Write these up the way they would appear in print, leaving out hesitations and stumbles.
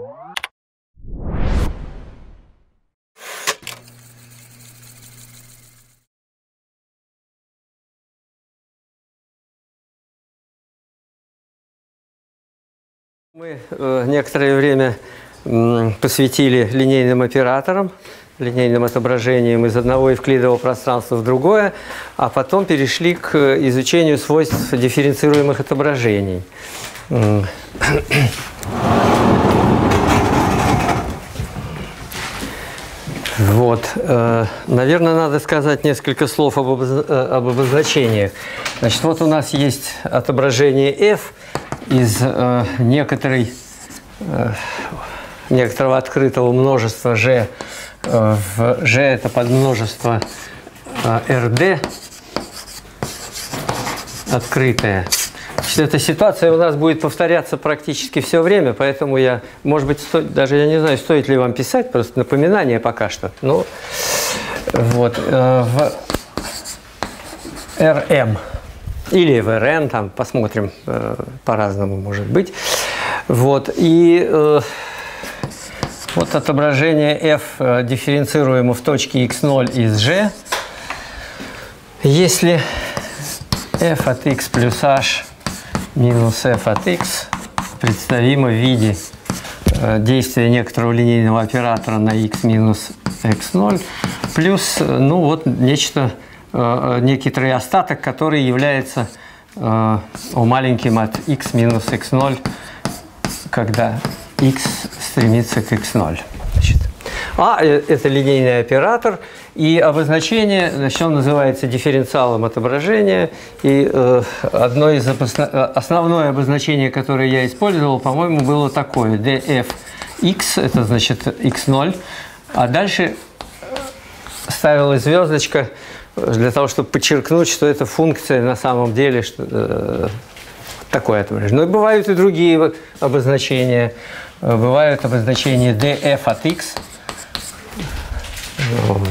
Мы некоторое время посвятили линейным операторам, линейным отображениям из одного евклидового пространства в другое, а потом перешли к изучению свойств дифференцируемых отображений. Вот. Наверное, надо сказать несколько слов об обозначениях. Значит, вот у нас есть отображение f из некоторого открытого множества g. G это подмножество RD открытое. Значит, эта ситуация у нас будет повторяться практически все время, поэтому я, может быть, даже я не знаю, стоит ли вам писать, просто напоминание пока что. Ну, вот, в RM или в RN, там посмотрим, по-разному может быть. Вот, и вот отображение f дифференцируемо в точке x0 из g. Если f от x плюс h минус f от x представимо в виде действия некоторого линейного оператора на x минус x0 плюс, ну вот, некоторый остаток, который является маленьким от x минус x0, когда x стремится к x0. Значит, это линейный оператор, и обозначение, значит, он называется дифференциалом отображения, и основное обозначение, которое я использовал, по-моему, было такое: dfx, это значит x0, а дальше ставилась звездочка для того, чтобы подчеркнуть, что эта функция на самом деле такое отображение. Но и бывают и другие обозначения. Бывают обозначения df от x. Вот.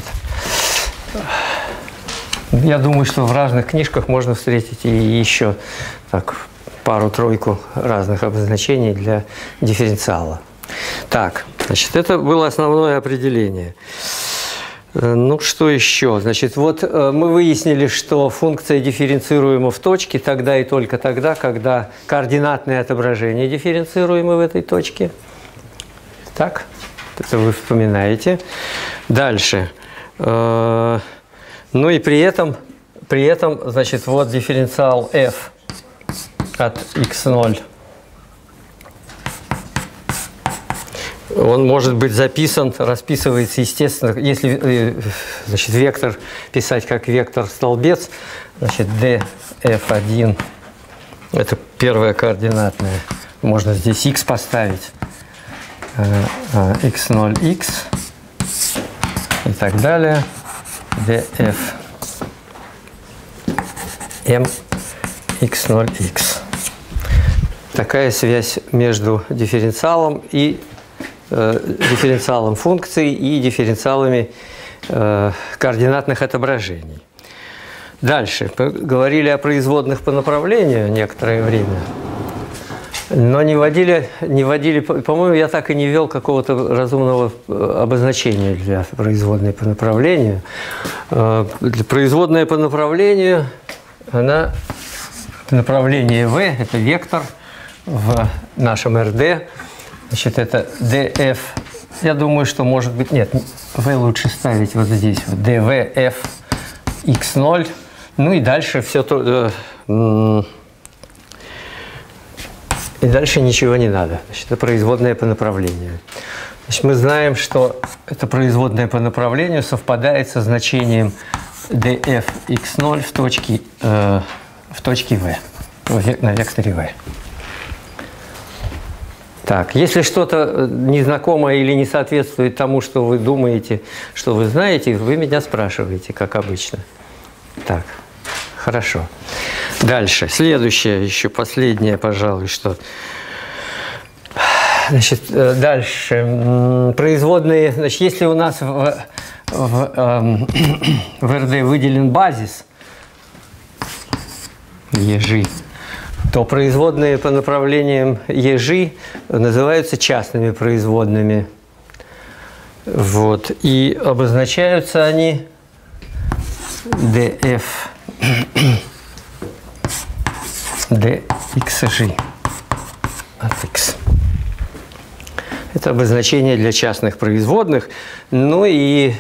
Я думаю, что в разных книжках можно встретить и еще так пару-тройку разных обозначений для дифференциала. Так, значит, это было основное определение. Ну, что еще? Значит, вот мы выяснили, что функция дифференцируема в точке тогда и только тогда, когда координатные отображения дифференцируемы в этой точке. Так, это вы вспоминаете. Дальше. Ну и при этом, значит, вот дифференциал f от x0. Он может быть записан, расписывается, естественно, если, значит, вектор писать как вектор-столбец, значит, df1, это первая координатная, можно здесь x поставить, x0x и так далее, df m x0x. Такая связь между дифференциалом функций и дифференциалами координатных отображений. Дальше. Говорили о производных по направлению некоторое время, но не вводили, по-моему, я так и не ввел какого-то разумного обозначения для производной по направлению. Производная по направлению, она направление v, это вектор в нашем RD. Значит, это df, я думаю, что может быть, нет, v лучше ставить вот здесь, вот, dvf x0, ну и дальше все то, и дальше ничего не надо. Значит, это производная по направлению. Значит, мы знаем, что это производная по направлению совпадает со значением df x0 в точке v, на векторе v. Так, если что-то незнакомое или не соответствует тому, что вы думаете, что вы знаете, вы меня спрашиваете, как обычно. Так, хорошо. Дальше. Следующее, еще последнее, пожалуй, что... Значит, дальше. Производные... Значит, если у нас в РД выделен базис, ежи, то производные по направлениям ежи называются частными производными. Вот. И обозначаются они df dxg от x. Это обозначение для частных производных. Ну и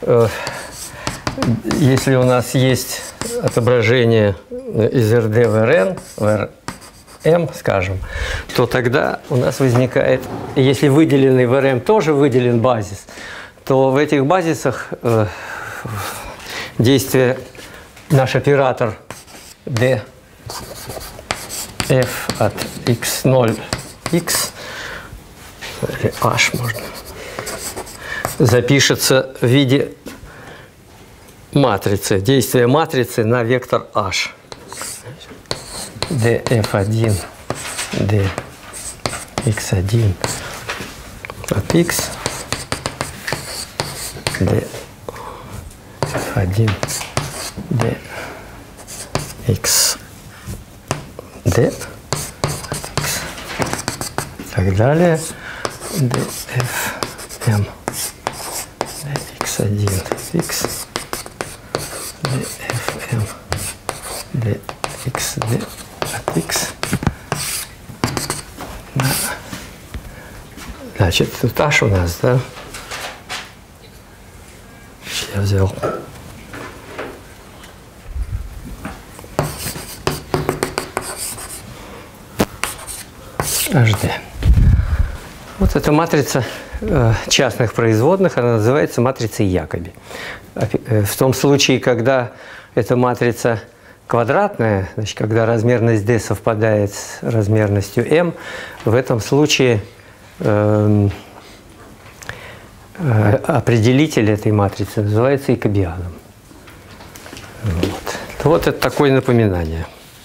если у нас есть отображение из RD в RN, в RM, скажем, то тогда у нас возникает, если выделенный в RM тоже выделен базис, то в этих базисах действие наш оператор df от x0 x или h можно запишется в виде матрицы, действие матрицы на вектор h. df1 dx1 от x df1 dx d от x и так далее dfm dx1 x dfm dxd от x. Значит, тут h у нас, да? Я взял. HD. Вот эта матрица частных производных, она называется матрицей Якоби. В том случае, когда эта матрица квадратная, значит, когда размерность D совпадает с размерностью M, в этом случае определитель этой матрицы называется якобианом. Вот это такое напоминание.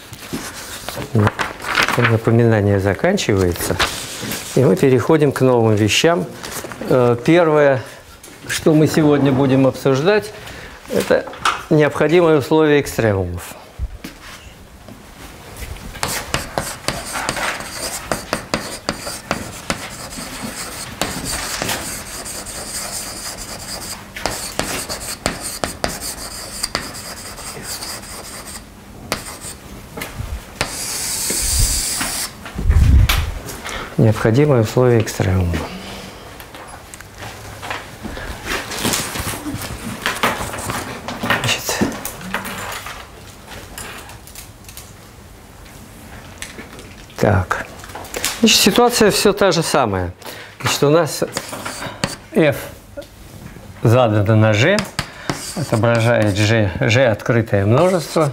Напоминание заканчивается, и мы переходим к новым вещам. Первое, что мы сегодня будем обсуждать, это необходимые условия экстремумов. Необходимые условия экстремума. Так. Значит, ситуация все та же самая. Значит, у нас f задано на g, отображает g открытое множество,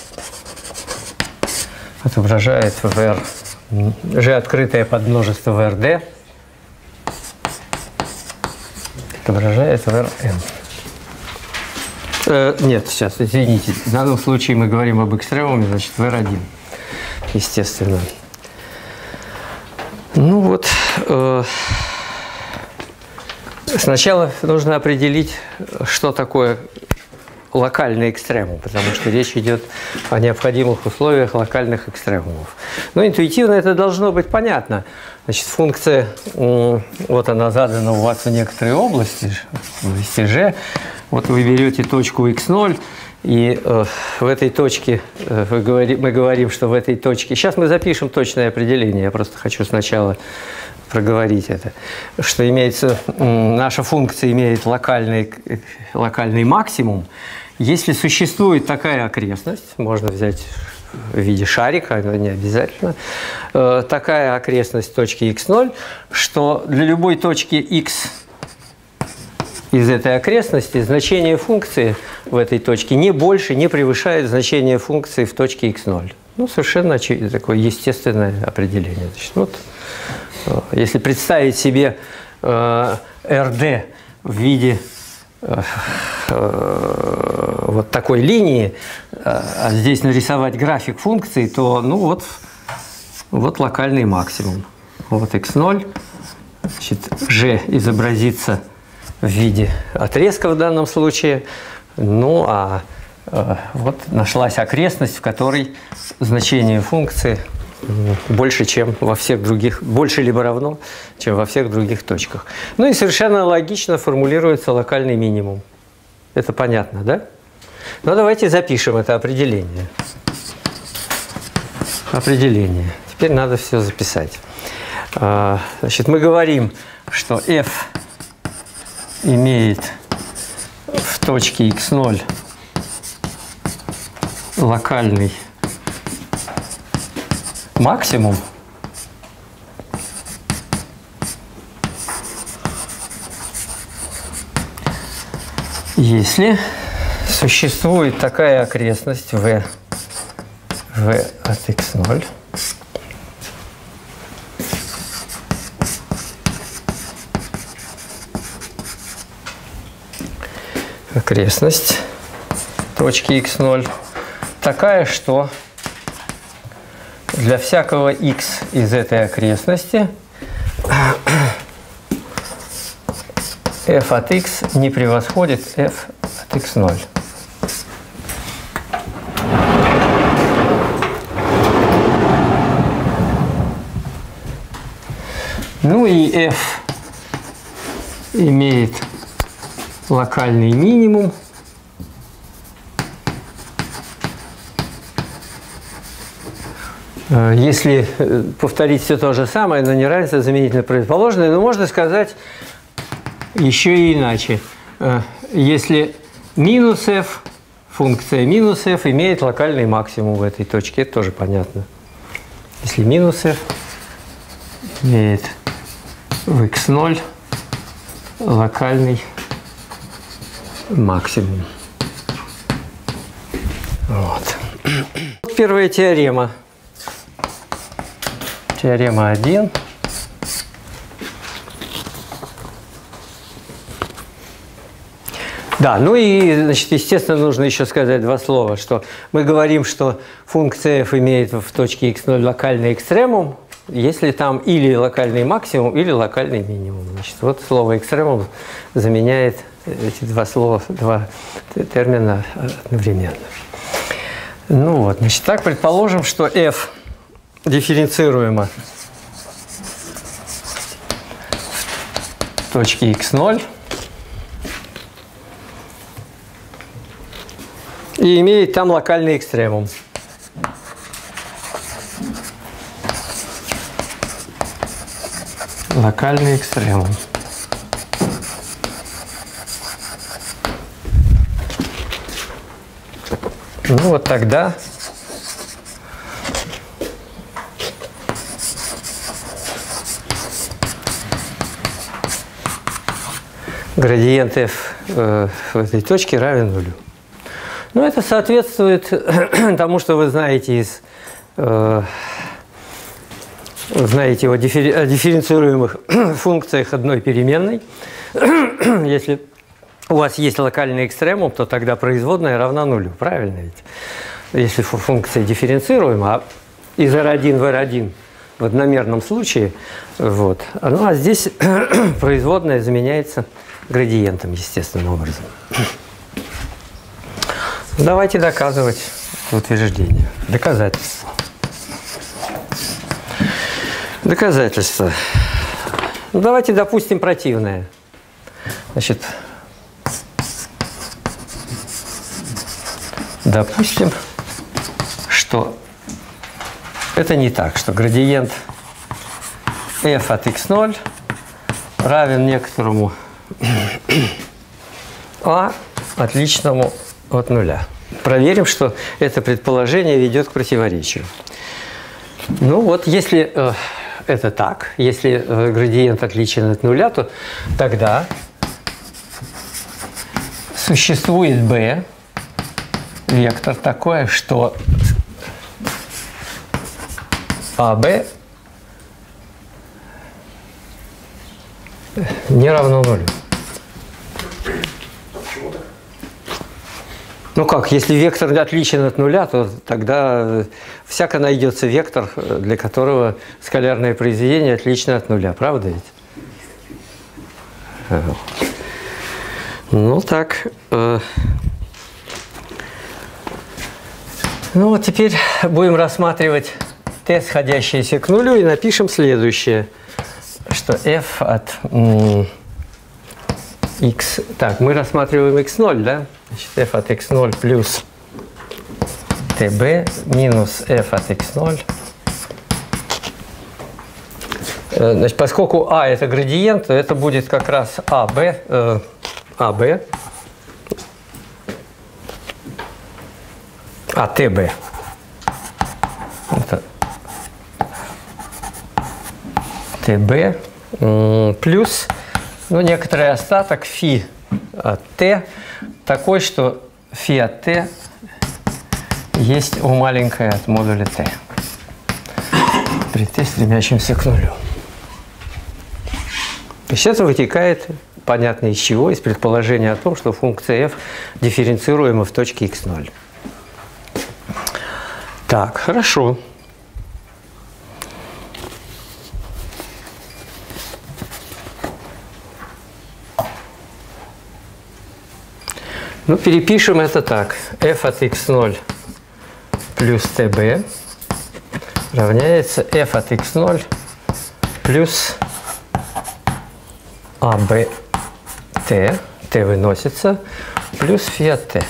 отображает в r g открытое подмножество в RD, отображает в Rn. Нет, сейчас, извините. В данном случае мы говорим об экстремуме, значит, в R1, естественно. Ну вот, сначала нужно определить, что такое локальный экстремум, потому что речь идет о необходимых условиях локальных экстремумов. Но интуитивно это должно быть понятно. Значит, функция, вот она задана у вас в некоторой области, в области g. Вот вы берете точку x0, и в этой точке, мы говорим, что в этой точке... Сейчас мы запишем точное определение, я просто хочу сначала проговорить это. Что имеется, наша функция имеет локальный максимум, если существует такая окрестность, можно взять в виде шарика, это не обязательно, такая окрестность точки x0, что для любой точки x из этой окрестности значение функции в этой точке не больше, не превышает значение функции в точке x0. Ну, совершенно такое естественное определение. Значит, вот, если представить себе RD в виде вот такой линии, а здесь нарисовать график функции, то ну вот локальный максимум. Вот x0, значит, g изобразится в виде отрезка в данном случае. Ну вот нашлась окрестность, в которой значение функции больше, чем во всех других, больше либо равно, чем во всех других точках. Ну и совершенно логично формулируется локальный минимум. Это понятно, да? Ну давайте запишем это определение. Определение. Теперь надо все записать. Значит, мы говорим, что f имеет в точке x0 локальный максимум, если существует такая окрестность v от x0, окрестность точки x0 такая, что для всякого x из этой окрестности f от x не превосходит f от x0. Ну и f имеет локальный минимум, если повторить все то же самое, но неравенство заменить на противоположное, но можно сказать еще и иначе. Если минус f, функция минус f имеет локальный максимум в этой точке, это тоже понятно. Если минус f имеет в x0 локальный максимум. Вот. Первая теорема. Теорема 1. Да, ну и, значит, естественно, нужно еще сказать два слова, что мы говорим, что функция f имеет в точке x0 локальный экстремум, если там или локальный максимум, или локальный минимум. Значит, вот слово экстремум заменяет эти два слова, два термина одновременно. Ну вот, значит, так предположим, что f дифференцируемо в точке x0 и имеет там локальный экстремум. Локальный экстремум. Ну вот тогда градиент f в этой точке равен нулю. Ну, это соответствует тому, что вы знаете знаете о дифференцируемых функциях одной переменной. Если у вас есть локальный экстремум, то тогда производная равна нулю. Правильно ведь? Если функция дифференцируема, а из R1 в R1 в одномерном случае, вот, ну а здесь производная заменяется градиентом естественным образом. Давайте доказывать утверждение. Доказательство. Доказательство. Ну, давайте допустим противное. Значит, допустим, что это не так, что градиент f от x0 равен некоторому а отличному от нуля. Проверим, что это предположение ведет к противоречию. Ну вот, если это так, если градиент отличен от нуля, то тогда существует b, вектор такой, что AB не равно нулю. Ну как, если вектор отличен от нуля, то тогда всяко найдется вектор, для которого скалярное произведение отлично от нуля. Правда ведь? Ну так. Ну вот теперь будем рассматривать t сходящееся к нулю, и напишем следующее, что f от x, так, мы рассматриваем x0, да? Значит, f от x0 плюс tb минус f от x0. Значит, поскольку а это градиент, то это будет как раз АБ, ТБ. Это ТБ плюс, ну, некоторый остаток фи от Т, такой, что фи от Т есть у маленькой от модуля Т при Т, стремящемся к нулю. И сейчас вытекает, понятно из чего, из предположения о том, что функция f дифференцируема в точке x0. Так, хорошо. Ну, перепишем это так. f от x0 плюс tb равняется f от x0 плюс АБ Т, Т выносится, плюс фи от Т.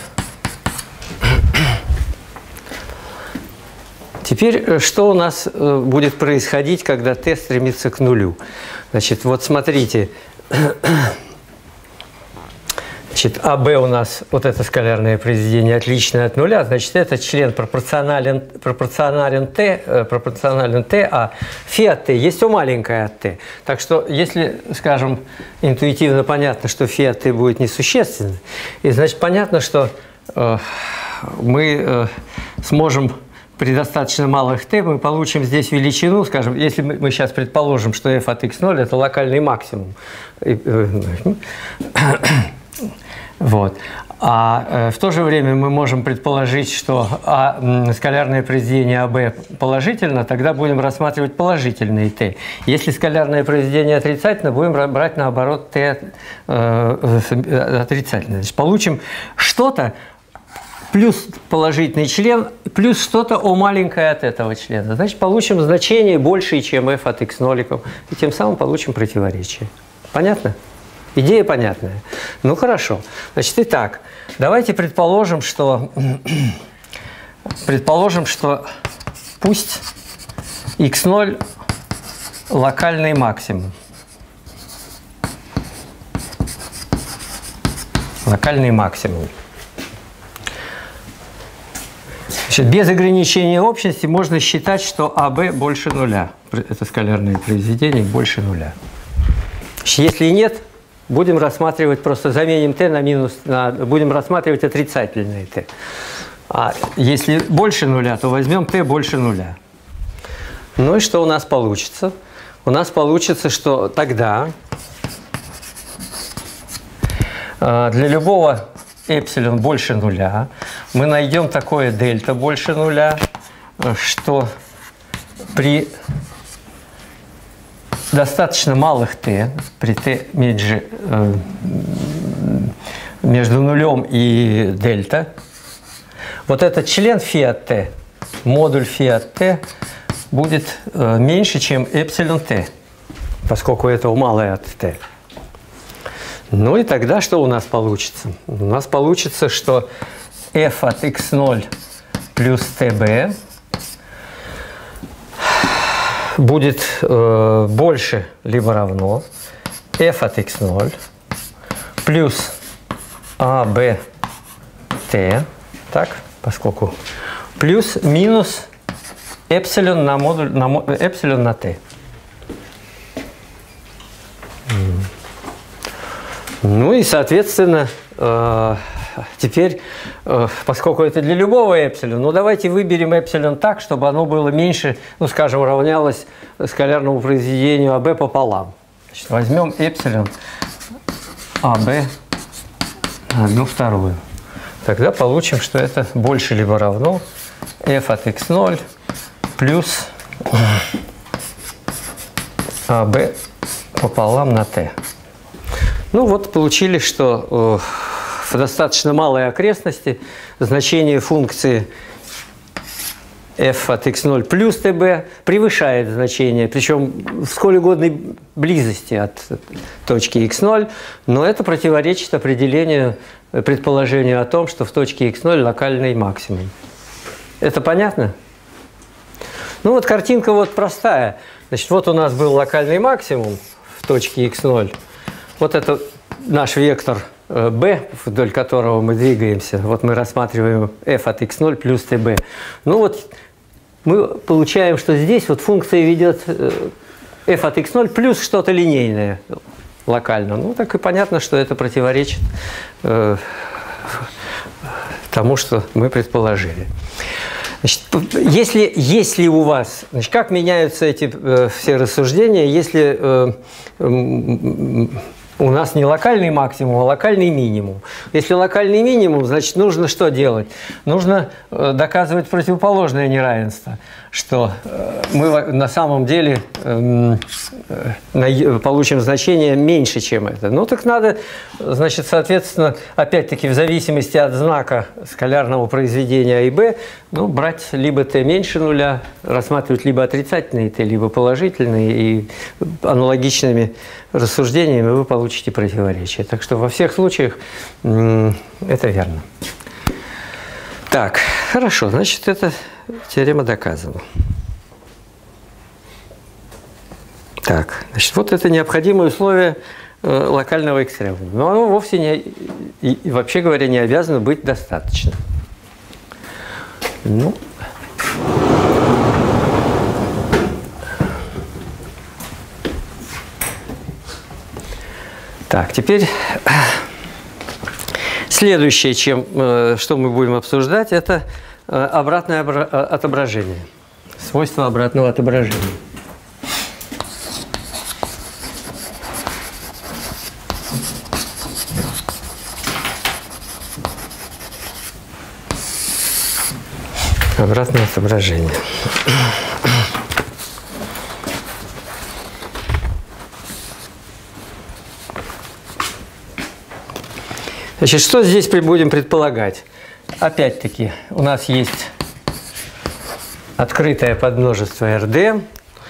Теперь, что у нас будет происходить, когда Т стремится к нулю? Значит, вот смотрите, значит, АБ у нас, вот это скалярное произведение, отличное от нуля, значит, этот член пропорционален Т, а фи от Т есть у маленькой от Т. Так что, если, скажем, интуитивно понятно, что фи от Т будет несущественным, и значит, понятно, что мы сможем при достаточно малых Т, мы получим здесь величину, скажем, если мы сейчас предположим, что f от x0 это локальный максимум. Вот. А в то же время мы можем предположить, что скалярное произведение АБ положительно, тогда будем рассматривать положительные Т. Если скалярное произведение отрицательно, будем брать наоборот Т отрицательно. Значит, получим что-то плюс положительный член, плюс что-то о маленькое от этого члена. Значит, получим значение большее, чем f от x0, и тем самым получим противоречие. Понятно? Идея понятная. Ну, хорошо. Значит, итак, давайте предположим, что пусть x0 локальный максимум. Локальный максимум. Значит, без ограничения общности можно считать, что АБ больше нуля. Это скалярное произведение больше нуля. Если нет, будем рассматривать, просто заменим t на минус, будем рассматривать отрицательные t. А если больше нуля, то возьмем t больше нуля. Ну и что у нас получится? У нас получится, что тогда для любого эпсилон больше нуля мы найдем такое дельта больше нуля, что при достаточно малых t, при t между нулем и дельта, вот этот член фи от t, модуль фи от t, будет меньше, чем эпсилон t, поскольку это малое от t. Ну и тогда что у нас получится? У нас получится, что f от x0 плюс tb будет больше либо равно f от x0 плюс abt, так, поскольку плюс минус эпсилон на модуль эпсилон на t. Ну и, соответственно, теперь, поскольку это для любого эпсилона, ну давайте выберем эпсилон так, чтобы оно было меньше, ну скажем, равнялось скалярному произведению АБ пополам. Значит, возьмем эпсилон АБ 1/2. Тогда получим, что это больше либо равно f от x0 плюс АБ пополам на t. Ну вот получили, что в достаточно малой окрестности значение функции f от x0 плюс tb превышает значение, причем в сколь угодной близости от точки x0, но это противоречит определению, предположению о том, что в точке x0 локальный максимум. Это понятно? Ну вот картинка вот простая. Значит, вот у нас был локальный максимум в точке x0. Вот это наш вектор b, вдоль которого мы двигаемся. Вот мы рассматриваем f от x0 плюс tb. Ну вот мы получаем, что здесь вот функция ведет f от x0 плюс что-то линейное локально. Ну так и понятно, что это противоречит тому, что мы предположили. Значит, если у вас, значит, как меняются эти все рассуждения, если у нас не локальный максимум, а локальный минимум. Если локальный минимум, значит, нужно что делать? Нужно доказывать противоположное неравенство, что мы на самом деле получим значение меньше, чем это. Ну, так надо, значит, соответственно, опять-таки, в зависимости от знака скалярного произведения А и Б, ну, брать либо t меньше нуля, рассматривать либо отрицательные t, либо положительные, и аналогичными рассуждениями вы получите противоречие. Так что во всех случаях это верно. Так, хорошо, значит, эта теорема доказана. Так, значит, вот это необходимое условие локального экстремума. Но оно вовсе не, вообще говоря, не обязано быть достаточным. Ну, так, теперь следующее, что мы будем обсуждать, это обратное отображение, свойства обратного отображения. Обратное отображение. Значит, что здесь будем предполагать? Опять-таки, у нас есть открытое подмножество RD.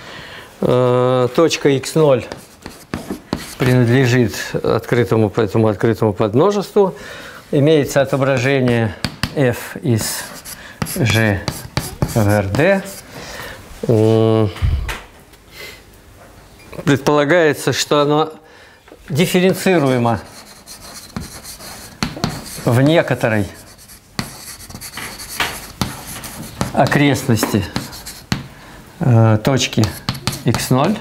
Точка x0 принадлежит этому открытому подмножеству. Имеется отображение f из G в RD. Предполагается, что оно дифференцируемо в некоторой окрестности точки x0.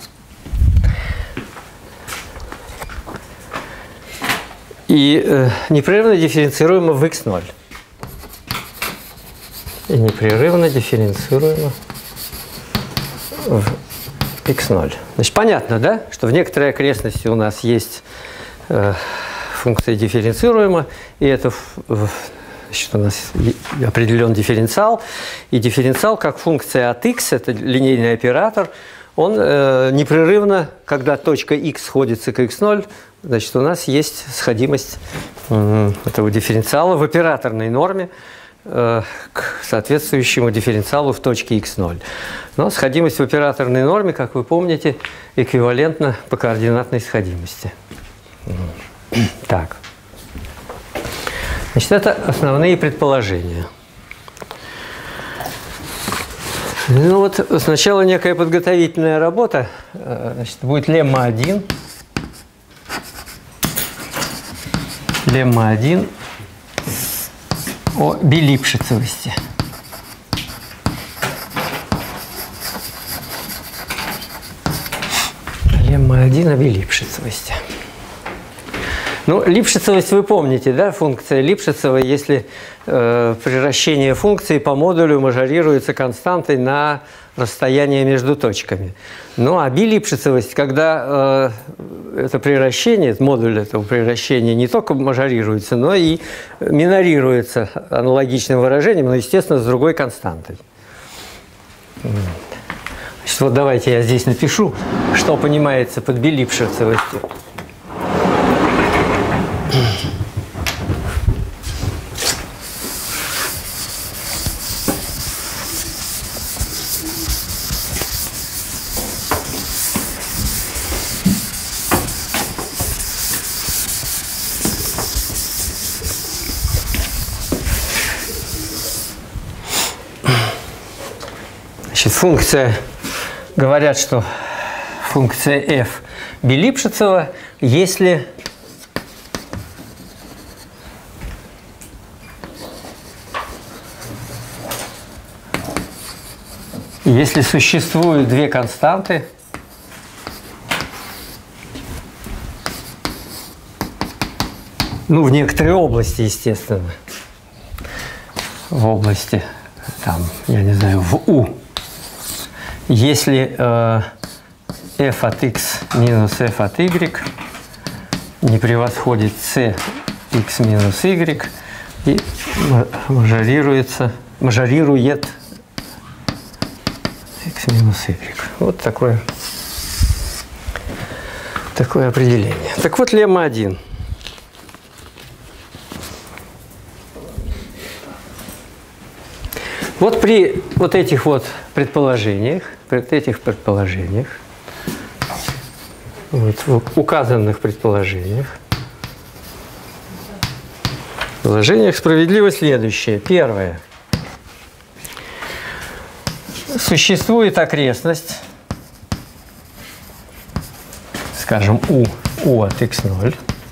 И непрерывно дифференцируемо в x0. И непрерывно дифференцируемо в x0. Значит, понятно, да, что в некоторой окрестности у нас есть функция дифференцируема, и это, значит, у нас определен дифференциал, и дифференциал как функция от x, это линейный оператор, он непрерывно, когда точка x сходится к x0, значит, у нас есть сходимость этого дифференциала в операторной норме к соответствующему дифференциалу в точке x0. Но сходимость в операторной норме, как вы помните, эквивалентна по координатной сходимости. Так. Значит, это основные предположения. Ну вот сначала некая подготовительная работа. Значит, будет лемма 1. Лемма 1 о билипшицевости. Лемма 1 о билипшицевости. Ну, липшицевость вы помните, да, функция Липшицева, если приращение функции по модулю мажорируется константой на расстояние между точками. Ну, а билипшицевость, когда это приращение, модуль этого приращения не только мажорируется, но и минорируется аналогичным выражением, но, естественно, с другой константой. Значит, вот давайте я здесь напишу, что понимается под билипшицевостью. Значит, говорят, что функция f Белипшицева, если существуют две константы, ну, в некоторой области, естественно, в области, там, я не знаю, в U, если f от x минус f от y не превосходит c x минус y и мажорирует x минус y. Вот такое определение. Так вот, лемма 1. Вот при этих предположениях, вот в указанных предположениях справедливо следующее. Первое. Существует окрестность, скажем, U от x0,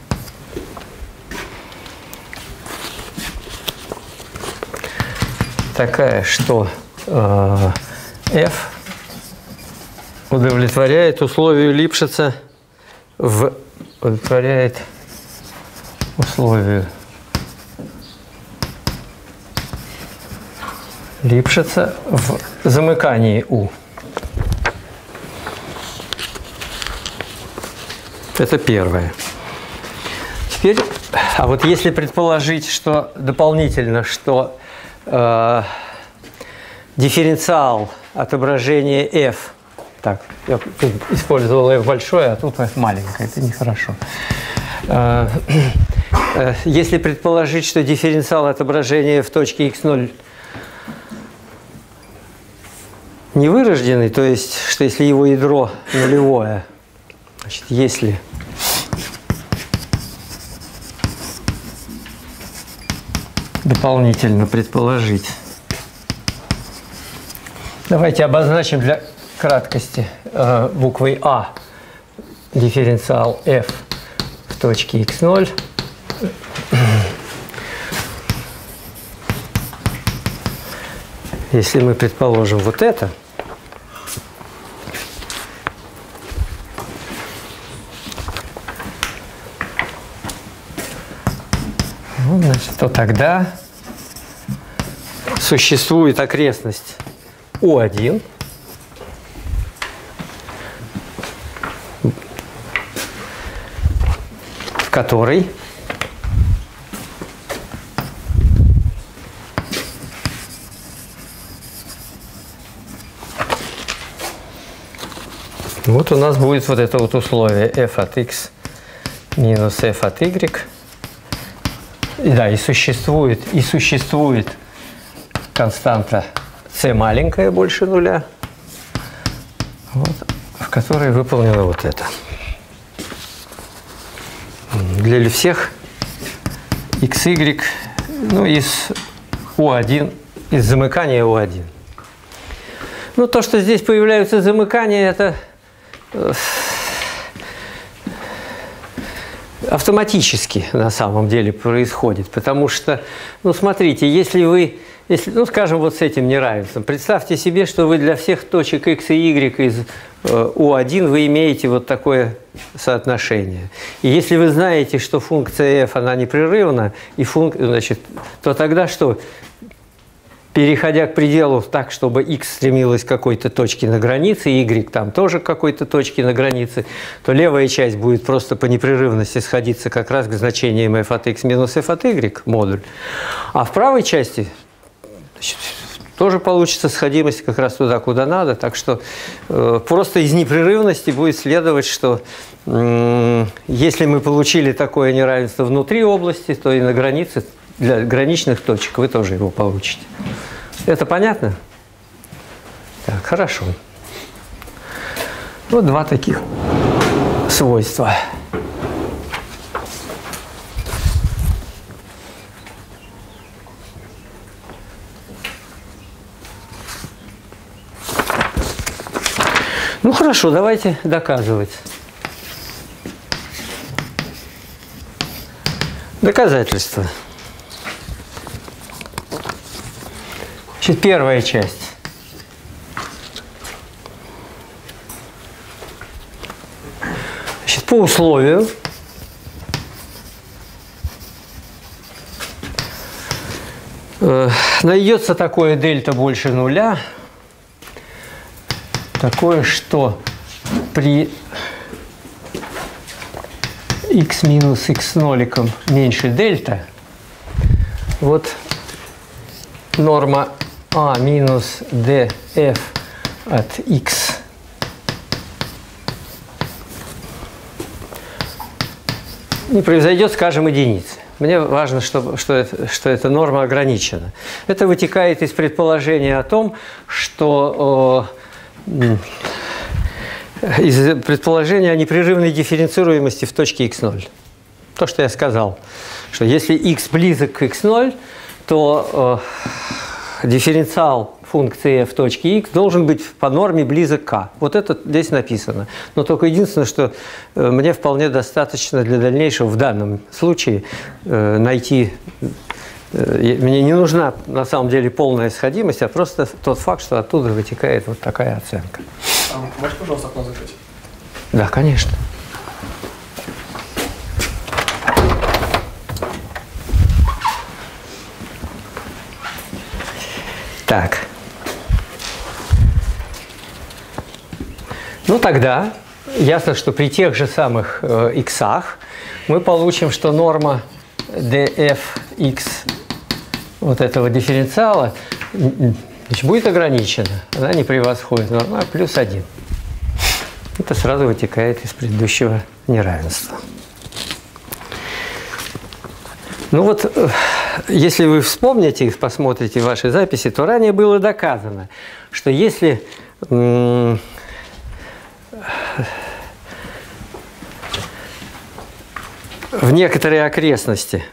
такая, что f удовлетворяет условию Липшица в замыкании U. Это первое. Теперь, а вот если предположить, что дополнительно, что дифференциал отображения f, так, я использовал f большое, а тут f маленькое, это нехорошо. Если предположить, что дифференциал отображения в точке x0 невырожденный, то есть, что если его ядро нулевое, значит, если дополнительно предположить, давайте обозначим для краткости буквой А дифференциал f в точке x0. Если мы предположим вот это, ну, значит, то тогда существует окрестность U1, в которой вот у нас будет вот это вот условие f от x минус f от y. Да, и существует константа c маленькая больше нуля, вот, в которой выполнено вот это. Для всех x, y, ну, из U1, из замыкания U1. Ну, то, что здесь появляются замыкания, это автоматически на самом деле происходит, потому что, ну, смотрите, если, ну, скажем, вот с этим неравенством, представьте себе, что вы для всех точек x и y из U1 вы имеете вот такое соотношение. И если вы знаете, что функция f, она непрерывна, значит, то тогда что? Переходя к пределу так, чтобы x стремилась к какой-то точке на границе, y там тоже к какой-то точке на границе, то левая часть будет просто по непрерывности сходиться как раз к значениям f от x минус f от y модуль. А в правой части, значит, тоже получится сходимость как раз туда, куда надо. Так что просто из непрерывности будет следовать, что если мы получили такое неравенство внутри области, то и на границе для граничных точек вы тоже его получите. Это понятно? Так, хорошо. Вот два таких свойства. Ну хорошо, давайте доказывать. Доказательства. Значит, первая часть. Значит, по условию найдется такое дельта больше нуля, такое, что при x минус x ноликом меньше дельта, вот норма а минус df от x не произойдет, скажем, единицы. Мне важно, что эта норма ограничена. Это вытекает из предположения о том, что из предположения о непрерывной дифференцируемости в точке x0. То, что я сказал, что если x близок к x0, то дифференциал функции в точке x должен быть по норме близок к. Вот это здесь написано. Но только единственное, что мне вполне достаточно для дальнейшего в данном случае найти. Мне не нужна на самом деле полная сходимость, а просто тот факт, что оттуда вытекает вот такая оценка. Можешь, пожалуйста, окно закрыть? Да, конечно. Так. Ну тогда ясно, что при тех же самых иксах мы получим, что норма dfx вот этого дифференциала, значит, будет ограничена. Она не превосходит норму, а плюс 1. Это сразу вытекает из предыдущего неравенства. Ну вот, если вы вспомните и посмотрите ваши записи, то ранее было доказано, что если в некоторые окрестности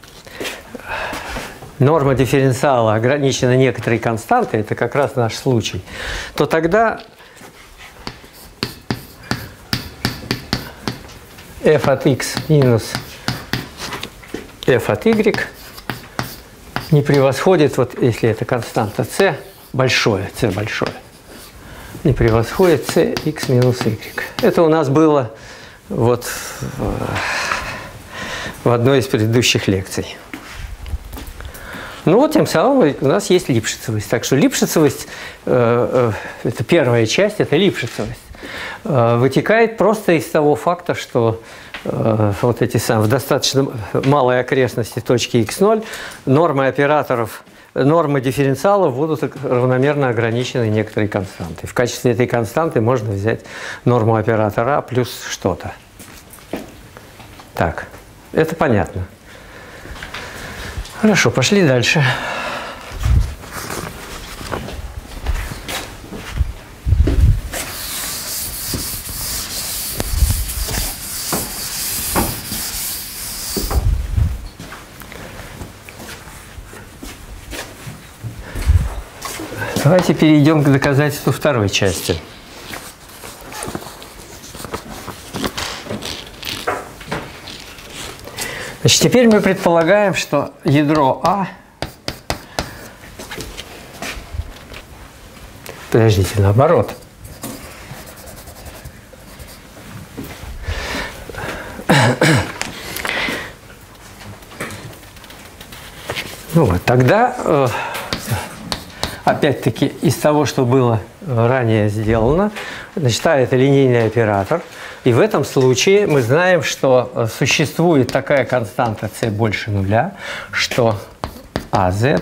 норма дифференциала ограничена некоторой константой, это как раз наш случай, то тогда f от x минус f от y не превосходит, вот если это константа c большое, не превосходит c x минус y. Это у нас было вот в одной из предыдущих лекций. Ну вот, тем самым у нас есть липшицевость. Так что липшицевость, это первая часть, это липшицевость, вытекает просто из того факта, что вот эти самые в достаточно малой окрестности точки x0 нормы операторов, нормы дифференциалов будут равномерно ограничены некоторой константой. В качестве этой константы можно взять норму оператора А плюс что-то. Так, это понятно. Хорошо, пошли дальше. Давайте перейдем к доказательству второй части. Значит, теперь мы предполагаем, что ядро А, подождите, наоборот, ну вот, тогда опять-таки из того, что было ранее сделано, значит, А – это линейный оператор. И в этом случае мы знаем, что существует такая константа c больше нуля, что AZ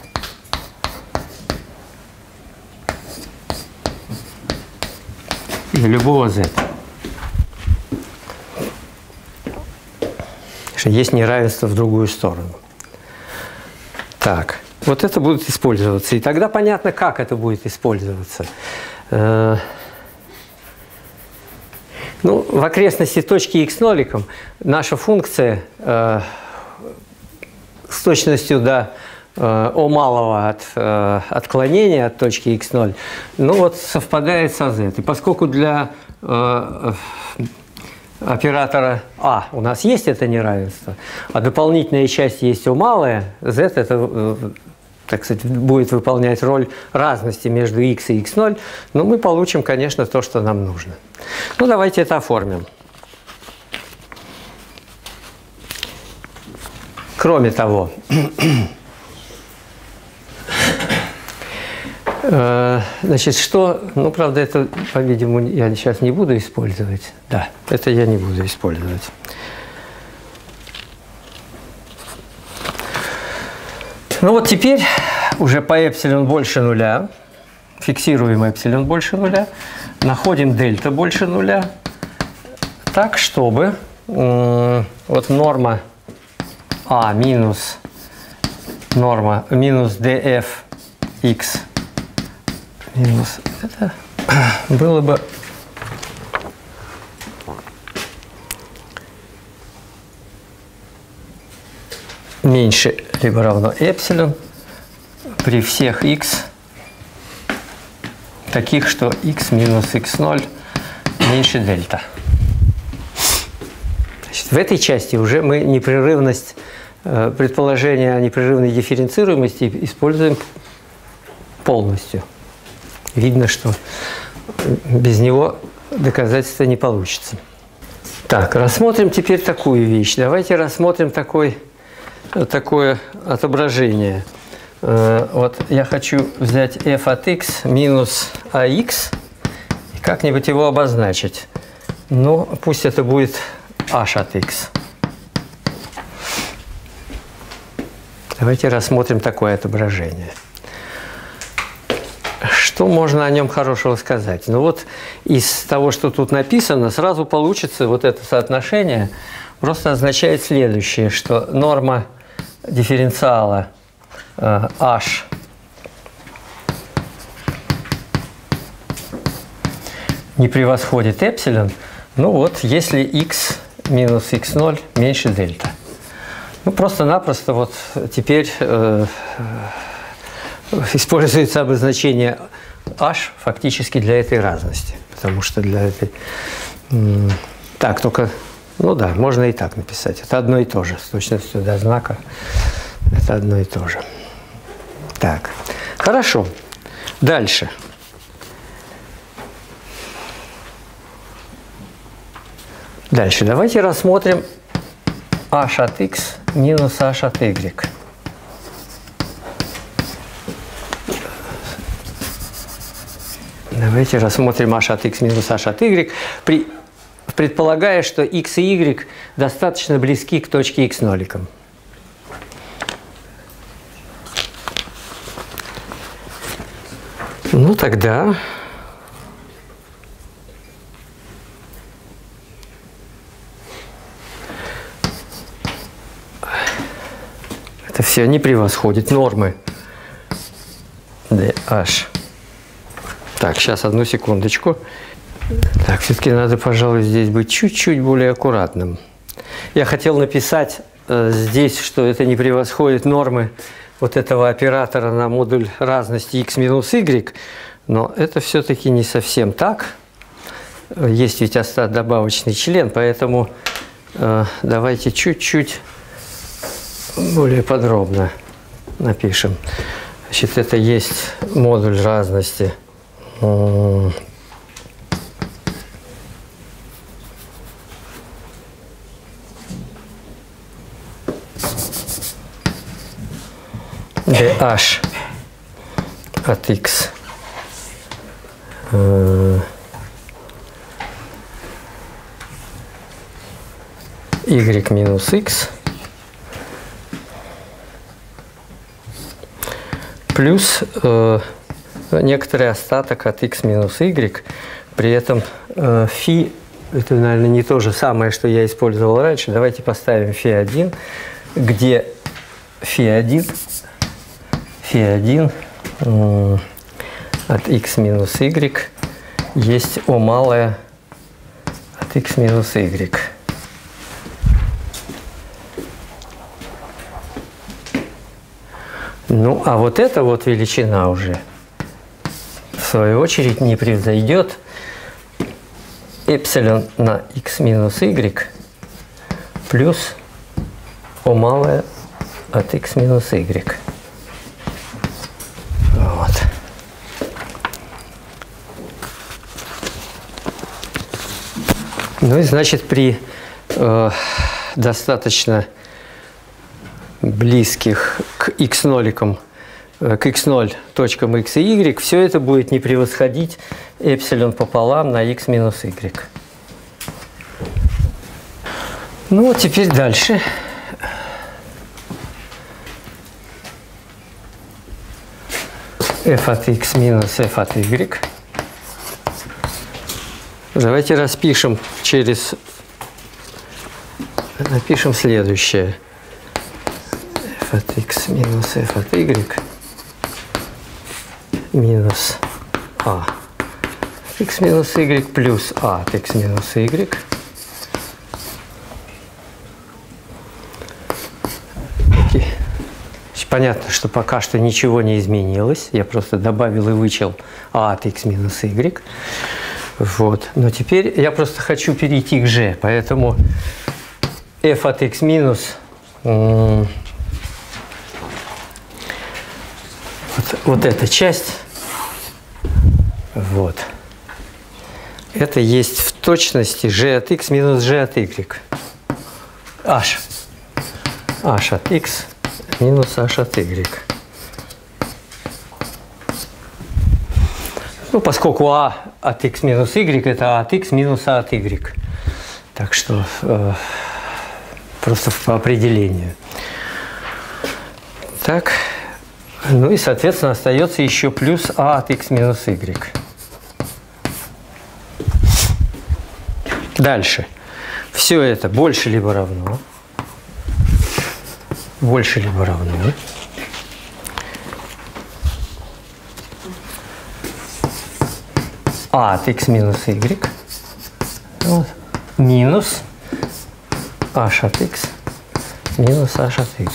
из любого z. Что есть неравенство в другую сторону. Так, вот это будет использоваться. И тогда понятно, как это будет использоваться. Ну, в окрестности точки x0 наша функция с точностью до О малого от отклонения от точки x0, ну вот совпадает со z. И поскольку для оператора А у нас есть это неравенство, а дополнительная часть есть О малое, z это, так сказать, будет выполнять роль разности между x и x0, но мы получим, конечно, то, что нам нужно. Ну, давайте это оформим. Кроме того, значит, что, ну, правда, это, по-видимому, я сейчас не буду использовать. Да, это я не буду использовать. Ну вот теперь уже по эпсилон больше нуля, фиксируем эпсилон больше нуля, находим дельта больше нуля, так, чтобы вот норма А минус норма минус df x минус это было бы меньше либо равно эпсилон при всех x таких, что x минус x0 меньше дельта. Значит, в этой части уже мы непрерывность, предположение о непрерывной дифференцируемости используем полностью. Видно, что без него доказательства не получится. Так, рассмотрим теперь такую вещь. Давайте рассмотрим такое отображение. Вот я хочу взять f от x минус ax и как-нибудь его обозначить. Ну, пусть это будет h от x. Давайте рассмотрим такое отображение. Что можно о нем хорошего сказать? Ну вот из того, что тут написано, сразу получится вот это соотношение, просто означает следующее, что норма дифференциала h не превосходит эпсилон, ну вот если x минус x0 меньше дельта. Ну просто-напросто вот теперь используется обозначение h фактически для этой разности, потому что для этой... Так, только... Ну да, можно и так написать. Это одно и то же. С точностью до знака это одно и то же. Так, хорошо. Дальше. Дальше. Давайте рассмотрим h от x минус h от y. Давайте рассмотрим h от x минус h от y, предполагая, что x и y достаточно близки к точке x ноликом. Ну тогда это все не превосходит нормы dh. Так, сейчас одну секундочку. Так, все-таки надо, пожалуй, здесь быть чуть-чуть более аккуратным. Я хотел написать здесь, что это не превосходит нормы вот этого оператора на модуль разности x минус y, но это все-таки не совсем так. Есть ведь остаточно-добавочный член, поэтому давайте чуть-чуть более подробно напишем. Значит, это есть модуль разности. dh от x y минус x плюс некоторый остаток от x минус y. При этом φ, это, наверное, не то же самое, что я использовал раньше. Давайте поставим φ1, где φ1 от x минус y есть О малое от x минус y. Ну, а вот эта вот величина уже, в свою очередь, не превзойдет эпсилон на x минус y плюс о малое от x минус y. Вот. Ну и значит, при достаточно близких к x0, к x0 точкам x и y, все это будет не превосходить эпсилон пополам на x минус y. Ну вот теперь дальше. F от x минус f от y. Давайте распишем напишем следующее. F от x минус f от y минус a x минус y плюс a от x минус y. Понятно, что пока что ничего не изменилось. Я просто добавил и вычел a от x минус y. Вот. Но теперь я просто хочу перейти к g. Поэтому f от x минус вот эта часть, вот, это есть в точности g от x минус g от y. H от x минус h от y. Ну, поскольку a от x минус y это a от x минус a от y. Так что просто по определению. Так. Ну и, соответственно, остается еще плюс a от x минус y. Дальше. Все это больше либо равно. Больше либо равно. А от x минус y. Вот. Минус h от x минус h от y.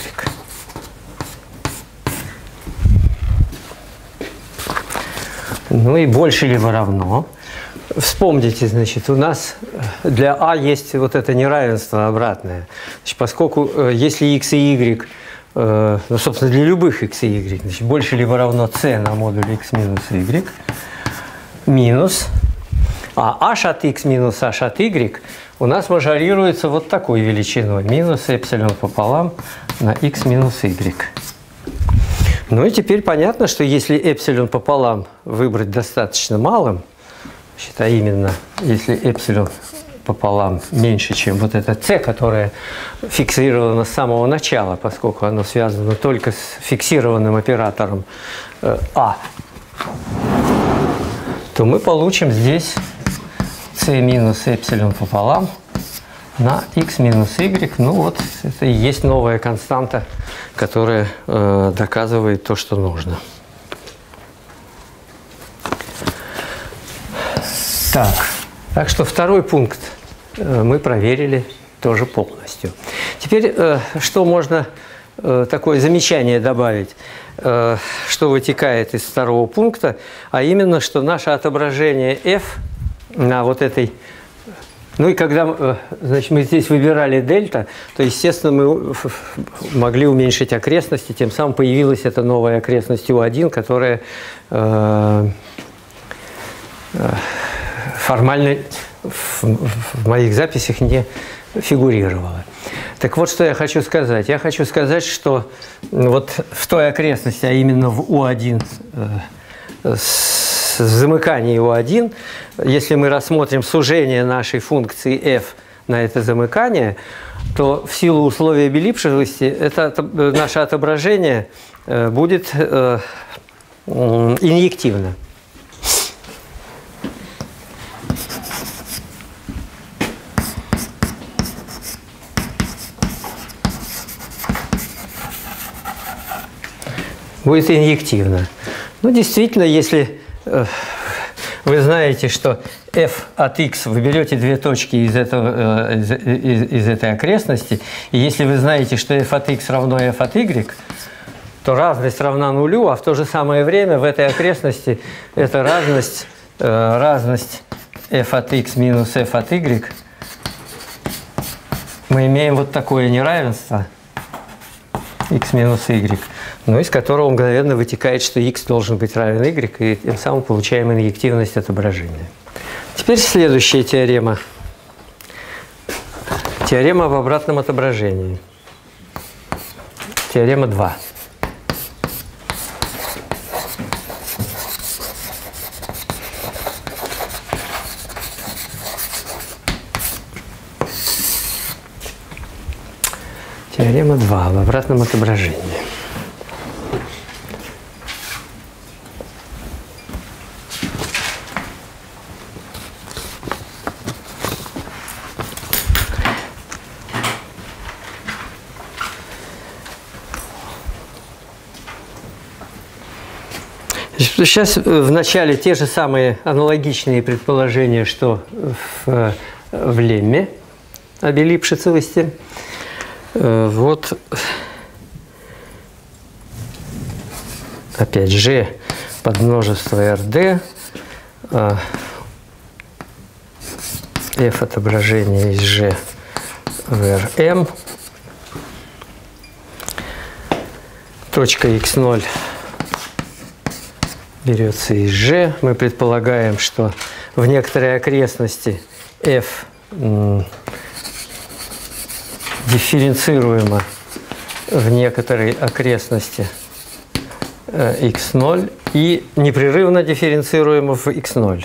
Ну и больше либо равно. Вспомните, значит, у нас для а есть вот это неравенство обратное. Значит, поскольку если x и y, ну, собственно, для любых x и y, значит, больше либо равно c на модуль x минус y, минус, а h от x минус h от y у нас мажорируется вот такой величиной, минус эпсилон пополам на x минус y. Ну и теперь понятно, что если эпсилон пополам выбрать достаточно малым, значит, а именно, если эпсилон пополам меньше, чем вот это c, которое фиксировано с самого начала, поскольку оно связано только с фиксированным оператором а, то мы получим здесь c минус эпсилон пополам на x минус y. Ну вот, это и есть новая константа, которая доказывает то, что нужно. Так что второй пункт мы проверили тоже полностью. Теперь что можно такое замечание добавить, что вытекает из второго пункта, а именно, что наше отображение f на вот этой... Ну и когда, значит, мы здесь выбирали дельта, то, естественно, мы могли уменьшить окрестности, тем самым появилась эта новая окрестность U1, которая формально в моих записях не фигурировала. Так вот, что я хочу сказать. Я хочу сказать, что вот в той окрестности, а именно в U1, с замыканием U1, если мы рассмотрим сужение нашей функции f на это замыкание, то в силу условия белипшевости это наше отображение будет инъективно. Будет инъективно. Ну, действительно, если вы знаете, что f от x, вы берете две точки из этой окрестности, и если вы знаете, что f от x равно f от y, то разность равна нулю, а в то же самое время в этой окрестности эта разность f от x минус f от y, мы имеем вот такое неравенство x минус y, но из которого мгновенно вытекает, что x должен быть равен y, и тем самым получаем инъективность отображения. Теперь следующая теорема. Теорема об обратном отображении. Теорема 2. Теорема 2 об обратном отображении. Сейчас в начале те же самые аналогичные предположения, что в лемме об эллипшицевости. Вот опять G под множество RD, F отображения из G в Rm, точка x0 берется из G. Мы предполагаем, что в некоторой окрестности F дифференцируемо в некоторой окрестности x0 и непрерывно дифференцируемо в x0.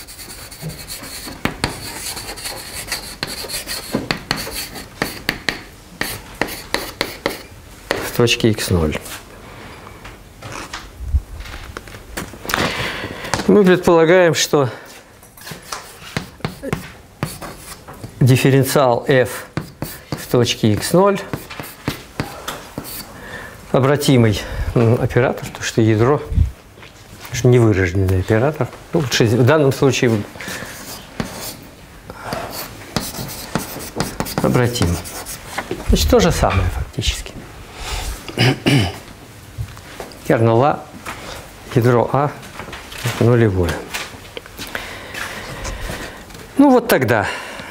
В точке x0. Мы предполагаем, что дифференциал f в точке x0 обратимый оператор, то что ядро невырожденный оператор. Ну, в данном случае обратим. Значит, то же самое фактически. Кернел А, ядро А нулевое. Ну вот тогда.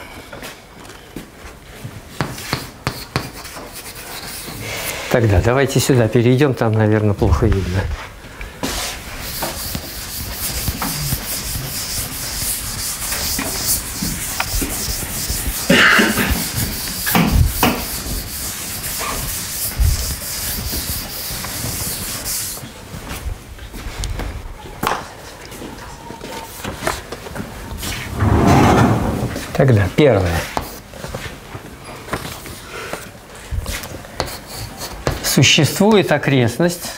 Тогда давайте сюда перейдем, там, наверное, плохо видно. Тогда первое. Существует окрестность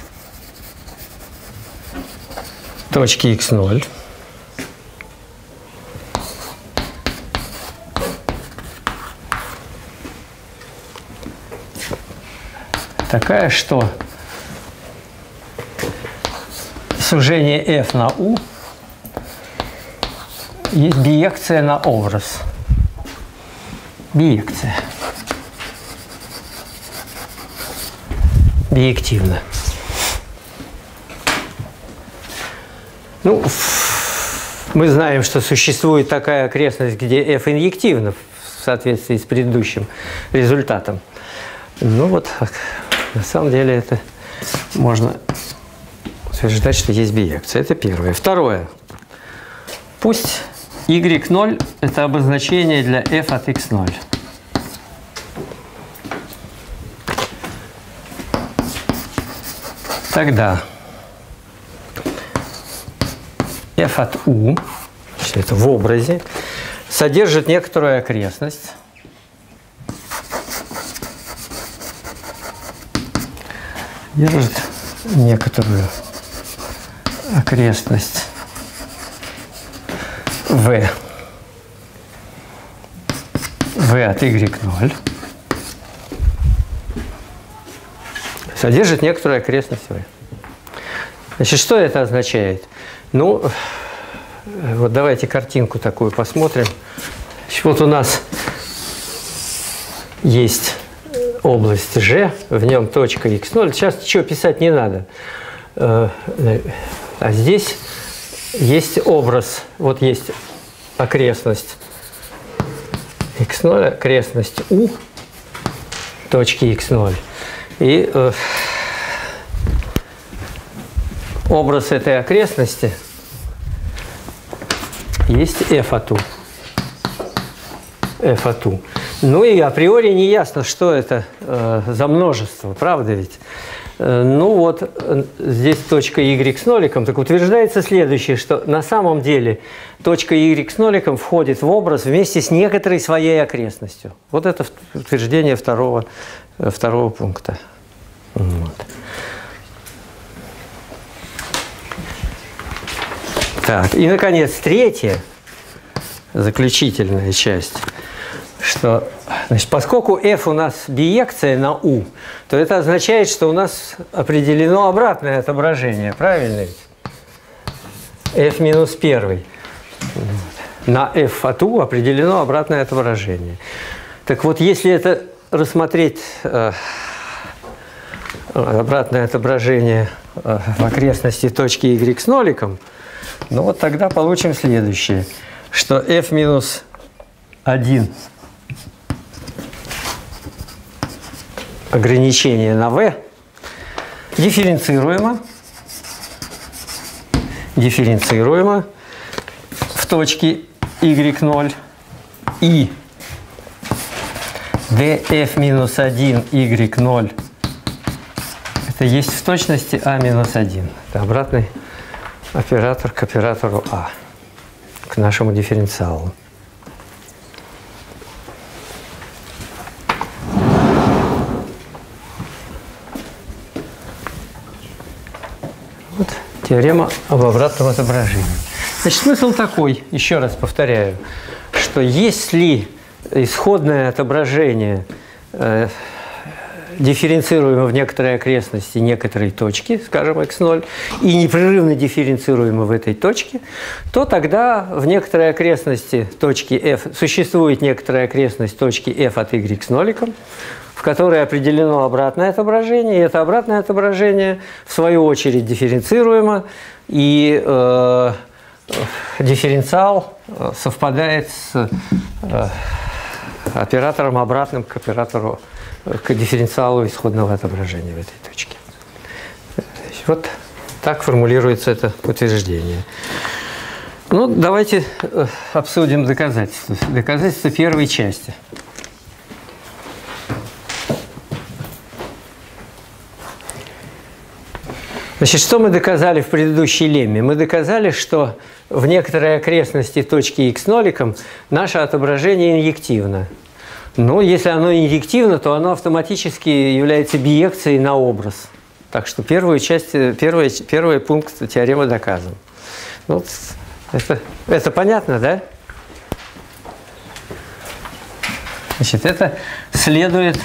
точки x0, такая, что сужение f на u есть биекция на образ. Биекция. Биективно. Ну, мы знаем, что существует такая окрестность, где f инъективно в соответствии с предыдущим результатом. Ну вот, на самом деле это можно утверждать, что есть биекция. Это первое. Второе. Пусть y0 – это обозначение для f от x0. Тогда f от u, это в образе, содержит некоторую окрестность. Содержит некоторую окрестность v от y0. Содержит некоторую окрестность v. Значит, что это означает? Ну, вот давайте картинку такую посмотрим. Значит, вот у нас есть область G, в нем точка x0. Сейчас ничего писать не надо. А здесь есть образ, вот есть окрестность x0, окрестность U, точки x0. И образ этой окрестности есть f от U. F от U. Ну и априори не ясно, что это за множество, правда ведь? Ну вот здесь точка y с ноликом, так утверждается следующее, что на самом деле точка y с ноликом входит в образ вместе с некоторой своей окрестностью. Вот это утверждение второго пункта. Вот. Так, и, наконец, третья, заключительная часть, что, значит, поскольку f у нас биекция на u, то это означает, что у нас определено обратное отображение, правильно ведь? f минус 1. На f от u определено обратное отображение. Так вот, если это рассмотреть обратное отображение в окрестности точки y с ноликом, ну вот тогда получим следующее, что f минус 1 ограничение на v дифференцируемо в точке y0 и df минус 1 y0 это есть в точности a минус 1. Это обратный оператор к оператору а, к нашему дифференциалу. Вот теорема об обратном отображении. Значит, смысл такой, еще раз повторяю, что если исходное отображение дифференцируемо в некоторой окрестности некоторой точки, скажем, x0, и непрерывно дифференцируемо в этой точке, то тогда в некоторой окрестности точки f существует некоторая окрестность точки f от y с ноликом, в которой определено обратное отображение, и это обратное отображение в свою очередь дифференцируемо, и дифференциал совпадает с оператором обратным к оператору, к дифференциалу исходного отображения в этой точке. Вот так формулируется это утверждение. Ну, давайте обсудим доказательства. Доказательства первой части. Значит, что мы доказали в предыдущей лемме? Мы доказали, что в некоторой окрестности точки x ноликом наше отображение инъективно. Но если оно инъективно, то оно автоматически является биекцией на образ. Так что первый пункт теоремы доказан. Вот это понятно, да? Значит, это следует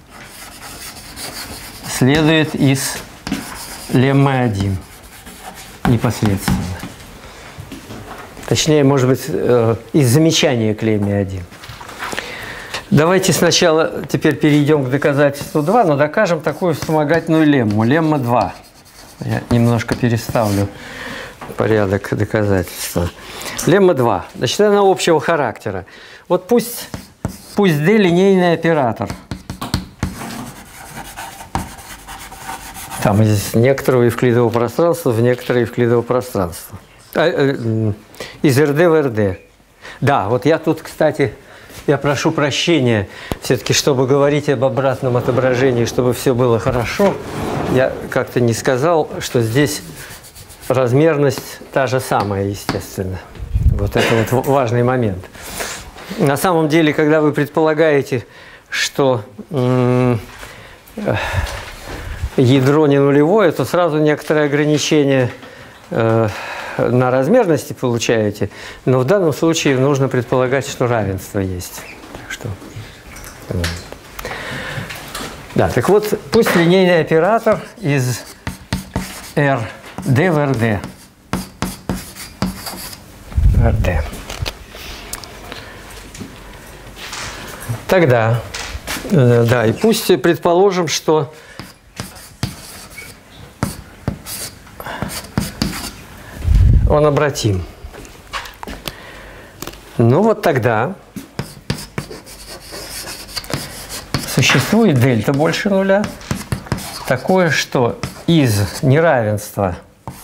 из леммы 1 непосредственно. Точнее, может быть, из замечания к лемме 1. Давайте сначала теперь перейдем к доказательству 2, но докажем такую вспомогательную лемму. Лемма 2. Я немножко переставлю порядок доказательства. Лемма 2. Значит, она общего характера. Вот пусть D линейный оператор. Там из некоторого евклидового пространства в некоторое евклидовое пространство. Из РД в РД. Да, вот я тут, кстати, я прошу прощения, все-таки, чтобы говорить об обратном отображении, чтобы все было хорошо, я как-то не сказал, что здесь размерность та же самая, естественно. Вот это вот важный момент. На самом деле, когда вы предполагаете, что ядро не нулевое, то сразу некоторое ограничение на размерности получаете, но в данном случае нужно предполагать, что равенство есть. Так что, да, так вот, пусть линейный оператор из RD в RD. Тогда Да, и пусть предположим, что он обратим. Ну вот тогда существует дельта больше нуля, такое, что из неравенства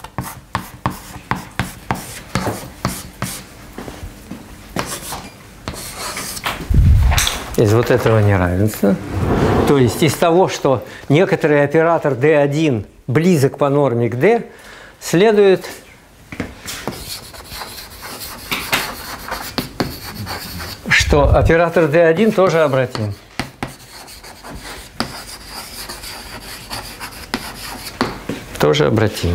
из вот этого неравенства, то есть из того, что некоторый оператор D1 близок по норме к D, следует что оператор D1 тоже обратим. Тоже обратим.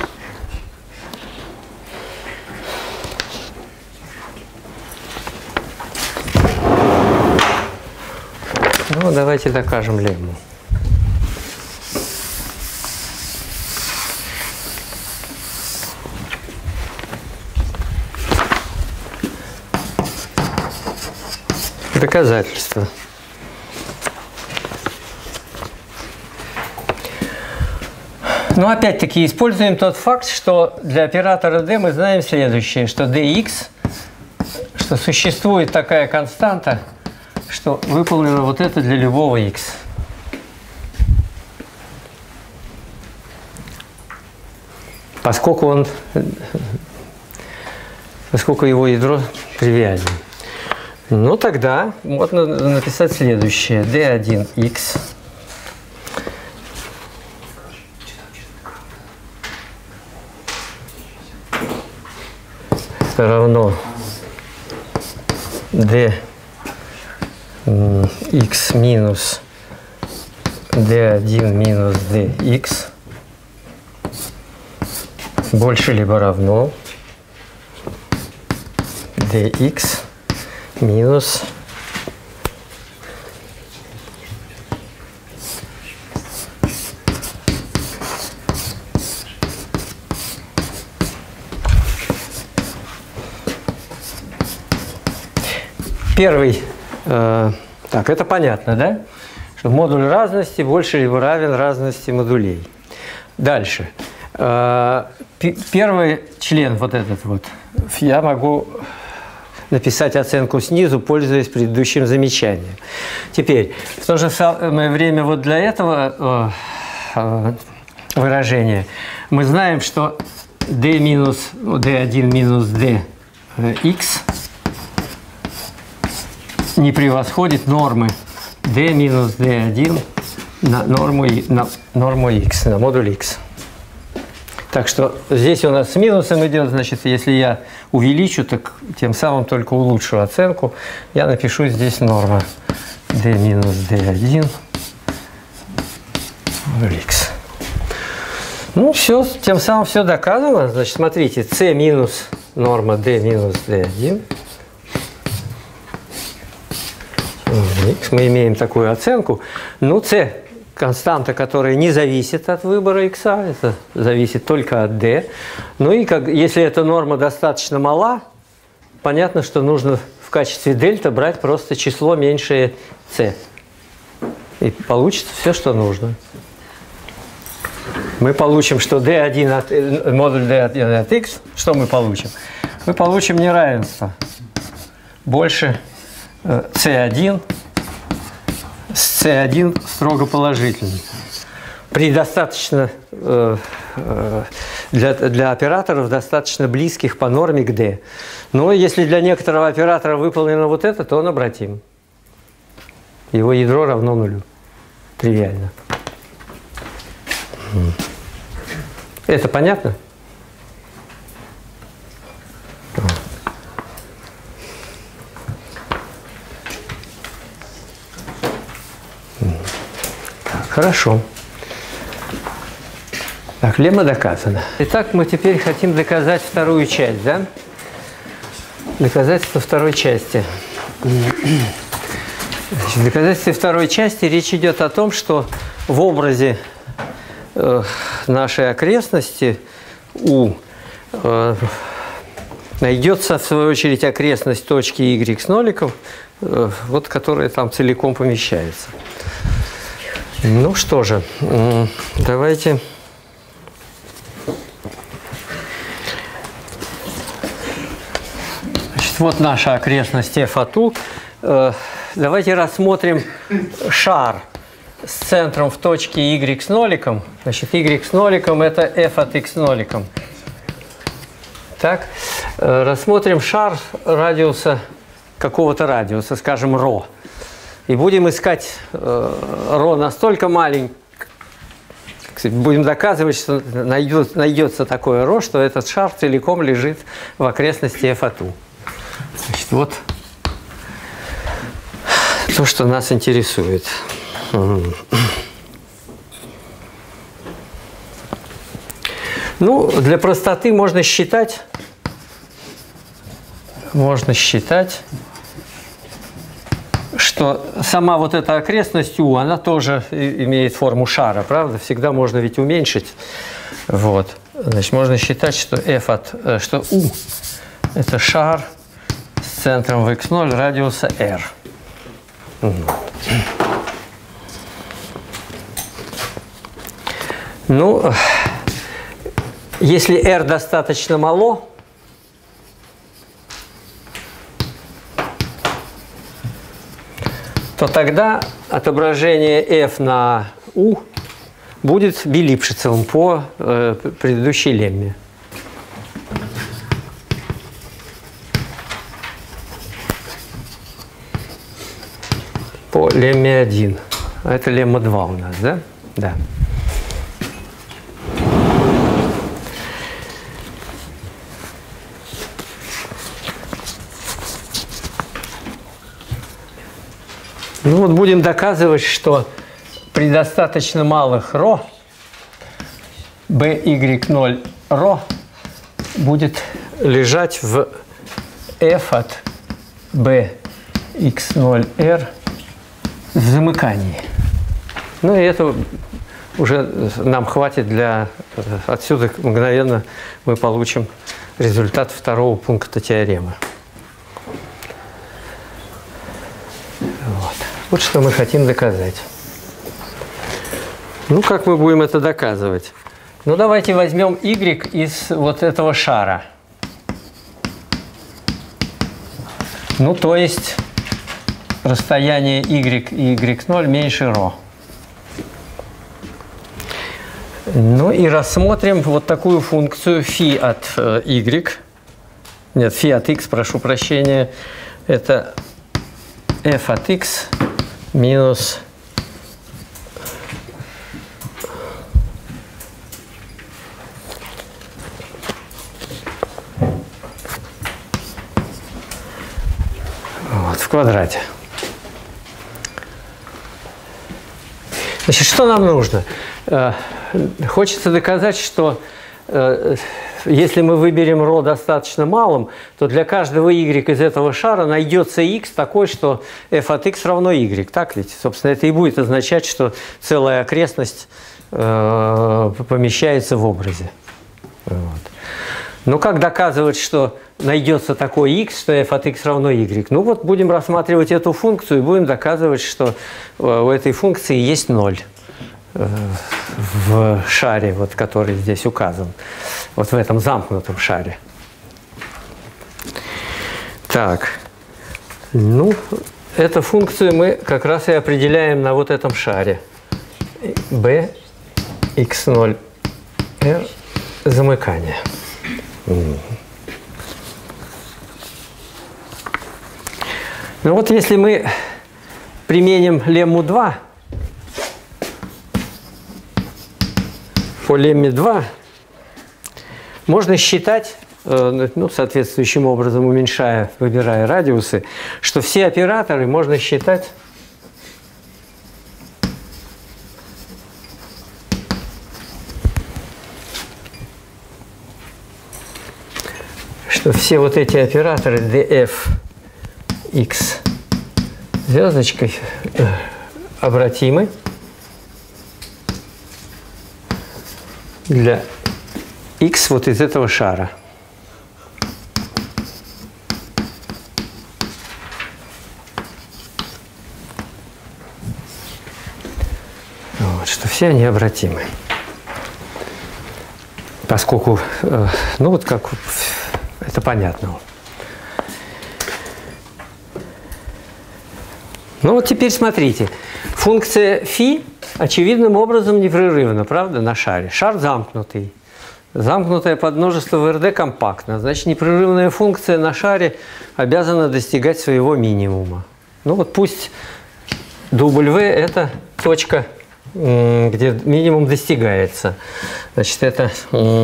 Ну, давайте докажем лемму. Доказательство. Но опять-таки используем тот факт, что для оператора D мы знаем следующее, что dx, что существует такая константа, что выполнено вот это для любого x. Поскольку его ядро тривиальное. Ну, тогда можно написать следующее. D1x равно dx минус d1 минус dx больше либо равно dx минус первый, так, это понятно, да? Что модуль разности больше либо равен разности модулей. Дальше. Первый член, вот этот вот, я могу написать оценку снизу, пользуясь предыдущим замечанием. Теперь, в то же самое время вот для этого выражения мы знаем, что d минус d1 минус dx не превосходит нормы d минус d1 на норму x, на модуль x. Так что здесь у нас с минусом идет, значит, если я увеличу, так тем самым только улучшу оценку. Я напишу здесь норма d минус d1 x. Ну, все, тем самым все доказано. Значит, смотрите, c минус норма d минус d1 x. Мы имеем такую оценку. Ну, c константа, которая не зависит от выбора x, это зависит только от d. Ну и если эта норма достаточно мала, понятно, что нужно в качестве дельта брать просто число меньшее c. И получится все, что нужно. Мы получим, что d1 модуль d1 от x, что мы получим? Мы получим неравенство больше c1 с c1 строго положительный. При достаточно, для операторов достаточно близких по норме к d. Но если для некоторого оператора выполнено вот это, то он обратим. Его ядро равно нулю. Тривиально. Это понятно? Хорошо. Так, лемма доказана. Итак, мы теперь хотим доказать вторую часть, да? Доказательство второй части. Значит, в доказательстве второй части речь идет о том, что в образе нашей окрестности у найдется, в свою очередь, окрестность точки y с ноликом, вот, которая там целиком помещается. Ну что же, давайте... Значит, вот наша окрестность f от u. Давайте рассмотрим шар с центром в точке y с ноликом. Значит, y с ноликом – это f от x ноликом. Так, рассмотрим шар радиуса, какого-то радиуса, скажем, ρ. И будем искать ρ настолько маленький, будем доказывать, что найдется такое ρ, что этот шар целиком лежит в окрестности f от u. Значит, вот то, что нас интересует. Ну, для простоты можно считать, что сама вот эта окрестность U, она тоже имеет форму шара, правда? Всегда можно ведь уменьшить. Вот. Значит, можно считать, что что U – это шар с центром в x0 радиуса r. Ну, если r достаточно мало, то тогда отображение f на u будет билипшицевым по предыдущей лемме. По лемме 1. А это лемма 2 у нас, да? Да. Ну вот будем доказывать, что при достаточно малых ρ by0 ρ будет лежать в f от bx0r в замыкании. Ну и это уже нам хватит для... Отсюда мгновенно мы получим результат второго пункта теоремы. Вот что мы хотим доказать. Ну, как мы будем это доказывать? Ну, давайте возьмем y из вот этого шара. Ну, то есть расстояние y и y0 меньше ρ. Ну, и рассмотрим вот такую функцию φ от y. Нет, φ от x, прошу прощения. Это f от x минус вот, в квадрате. Значит, что нам нужно? Хочется доказать, что если мы выберем ρ достаточно малым, то для каждого y из этого шара найдется x такой, что f от x равно y. Так ведь? Собственно, это и будет означать, что целая окрестность помещается в образе. Вот. Но как доказывать, что найдется такой x, что f от x равно y? Ну вот будем рассматривать эту функцию и будем доказывать, что у этой функции есть 0. В шаре, вот, который здесь указан, вот в этом замкнутом шаре. Так, ну, эту функцию мы как раз и определяем на вот этом шаре. bx0r замыкание. Ну вот если мы применим лемму 2, по лемме 2 можно считать, ну, соответствующим образом уменьшая, выбирая радиусы, что все операторы можно считать что все вот эти операторы df x звездочкой обратимы для x вот из этого шара. что все они обратимы. Поскольку, ну вот как, это понятно. Ну вот теперь смотрите. Функция φ очевидным образом непрерывна, правда, на шаре. Шар замкнутый. Замкнутое подмножество в РД компактно. Значит, непрерывная функция на шаре обязана достигать своего минимума. Ну вот пусть W – это точка, где минимум достигается. Значит, это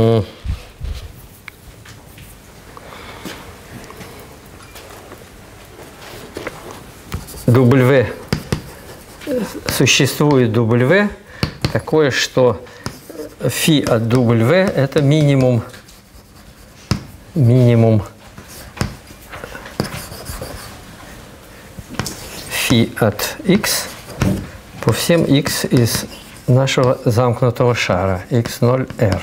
W, существует W такое, что φ от W – это минимум φ от x по всем x из нашего замкнутого шара x0r.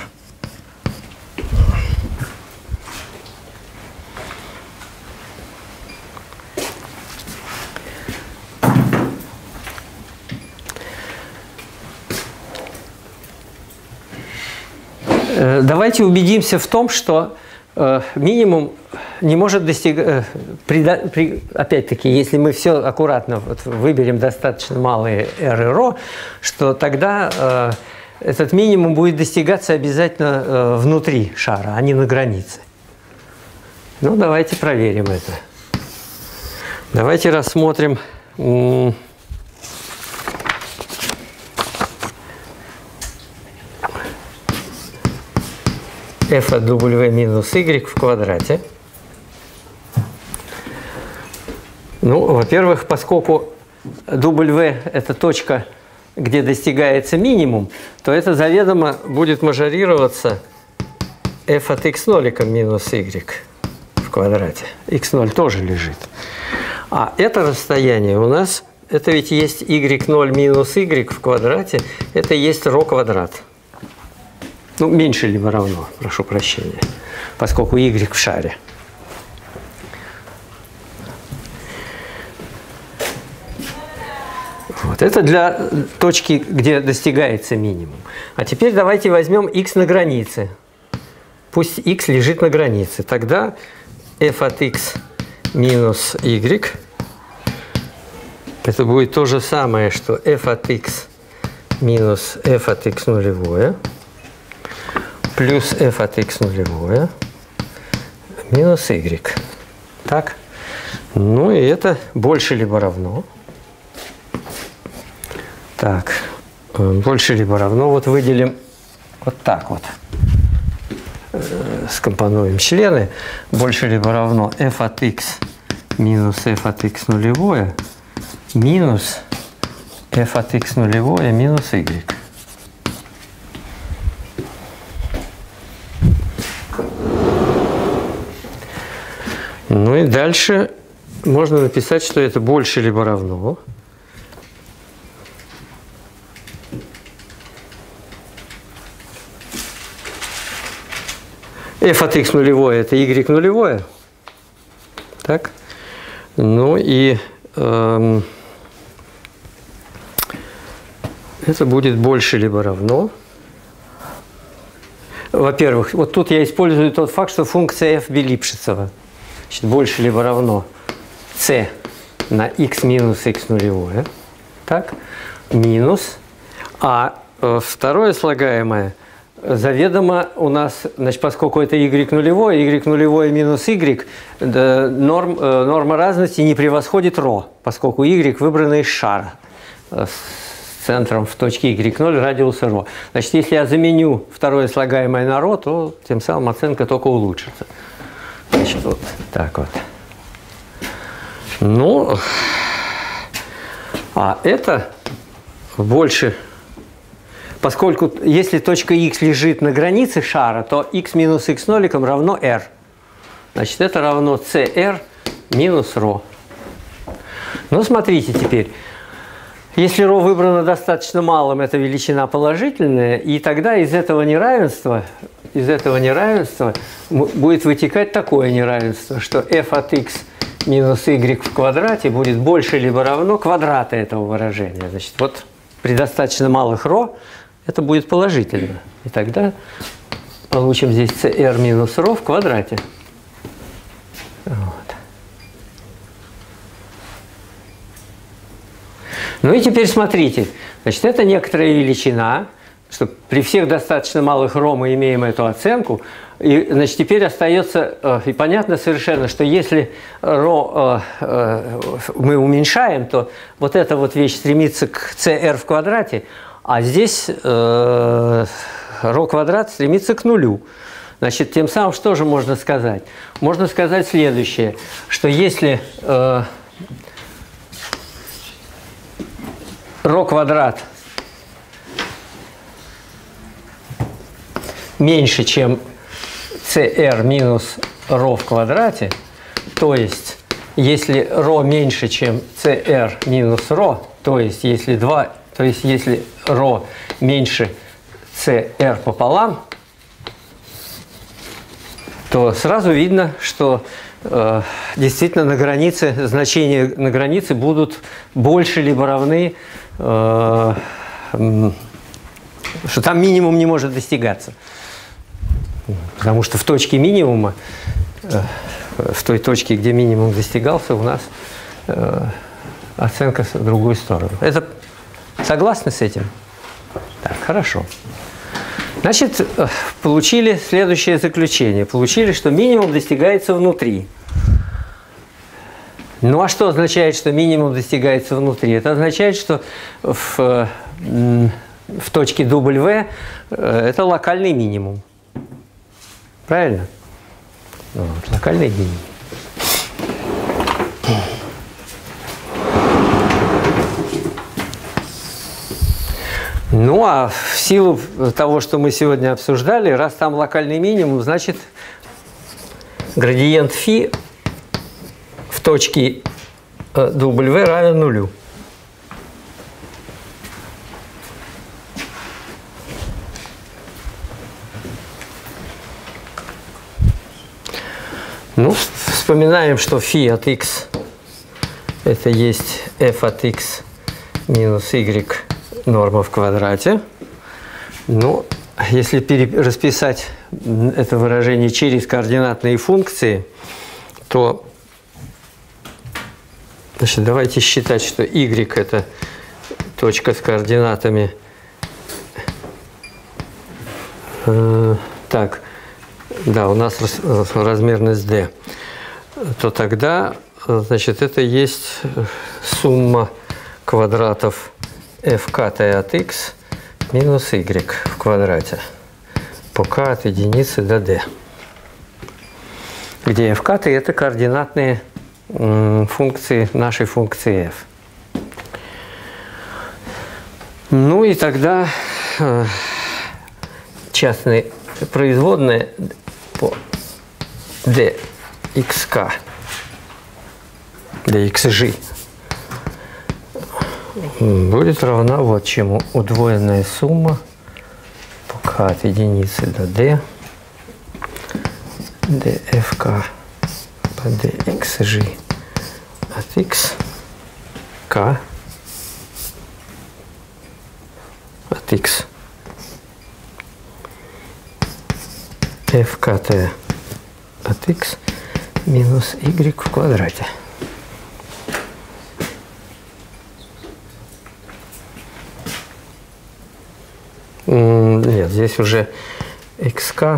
Давайте убедимся в том, что минимум не может достигать, опять-таки, если мы все аккуратно выберем достаточно малые r и ρ, что тогда этот минимум будет достигаться обязательно внутри шара, а не на границе. Ну, давайте проверим это. Давайте рассмотрим f от w минус y в квадрате. Ну, во-первых, поскольку W – это точка, где достигается минимум, то это заведомо будет мажорироваться f от x0 минус y в квадрате. x0 тоже лежит. А это расстояние у нас, это ведь есть y0 минус y в квадрате, это есть ρ квадрат. Ну, меньше либо равно, прошу прощения, поскольку y в шаре. Вот это для точки, где достигается минимум. А теперь давайте возьмем x на границе. Пусть x лежит на границе. Тогда f от x минус y это будет то же самое, что f от x минус f от x нулевое плюс f от x нулевое минус y. Так? Ну и это больше либо равно. Так, больше либо равно. Вот выделим вот так вот. Скомпонуем члены. Больше либо равно f от x минус f от x нулевое минус f от x нулевое минус y. Ну и дальше можно написать, что это больше либо равно f от x нулевое – это y нулевое. Так? Ну и это будет больше либо равно. Во-первых, вот тут я использую тот факт, что функция f Белипшицева. Значит, больше либо равно c на x минус x нулевое. Так? Минус. А второе слагаемое заведомо у нас, значит, поскольку это y нулевое минус y, норма разности не превосходит ρ, поскольку y выбрана из шара с центром в точке y0 радиуса ρ. Значит, если я заменю второе слагаемое на ρ, то тем самым оценка только улучшится. Значит, вот так вот. Ну, а это больше... Поскольку если точка x лежит на границе шара, то x минус x0 равно r. Значит, это равно cr минус ρ. Ну, смотрите теперь. Если ρ выбрано достаточно малым, это величина положительная, и тогда из этого неравенства будет вытекать такое неравенство, что f от x минус y в квадрате будет больше либо равно квадрата этого выражения. Значит, вот при достаточно малых ρ это будет положительно. И тогда получим здесь CR минус ρ в квадрате. Вот. Ну и теперь смотрите. Значит, это некоторая величина, что при всех достаточно малых ρ мы имеем эту оценку. И, значит, теперь остается, и понятно совершенно, что если ρ мы уменьшаем, то вот эта вот вещь стремится к CR в квадрате, а здесь ρ квадрат стремится к нулю. Значит, тем самым что же можно сказать? Можно сказать следующее, что если ρ квадрат меньше, чем CR минус ρ в квадрате, то есть если ρ меньше, чем CR минус ρ, то есть если ρ меньше CR пополам, то сразу видно, что действительно на границе, значения на границе будут больше либо равны, что там минимум не может достигаться. Потому что в точке минимума, в той точке, где минимум достигался, у нас оценка в другую сторону. Это согласны с этим? Так, хорошо. Значит, получили следующее заключение. Получили, что минимум достигается внутри. Ну а что означает, что минимум достигается внутри? Это означает, что в точке W это локальный минимум. Правильно? Вот, локальный минимум. Ну, а в силу того, что мы сегодня обсуждали, раз там локальный минимум, значит, градиент φ в точке W равен нулю. Ну, вспоминаем, что φ от x это есть f от x минус y норма в квадрате. Ну, если расписать это выражение через координатные функции, то, значит, давайте считать, что y это точка с координатами. Так, да, у нас размерность d. То тогда, значит, это есть сумма квадратов fkt от x минус y в квадрате по k от единицы до d, где fkt это координатные функции нашей функции f. Ну и тогда частные производные по dxk, dxg будет равна вот чему: удвоенная сумма по k от единицы до d dfk по dxg от x k от x fkt от x минус y в квадрате. Нет, здесь уже xk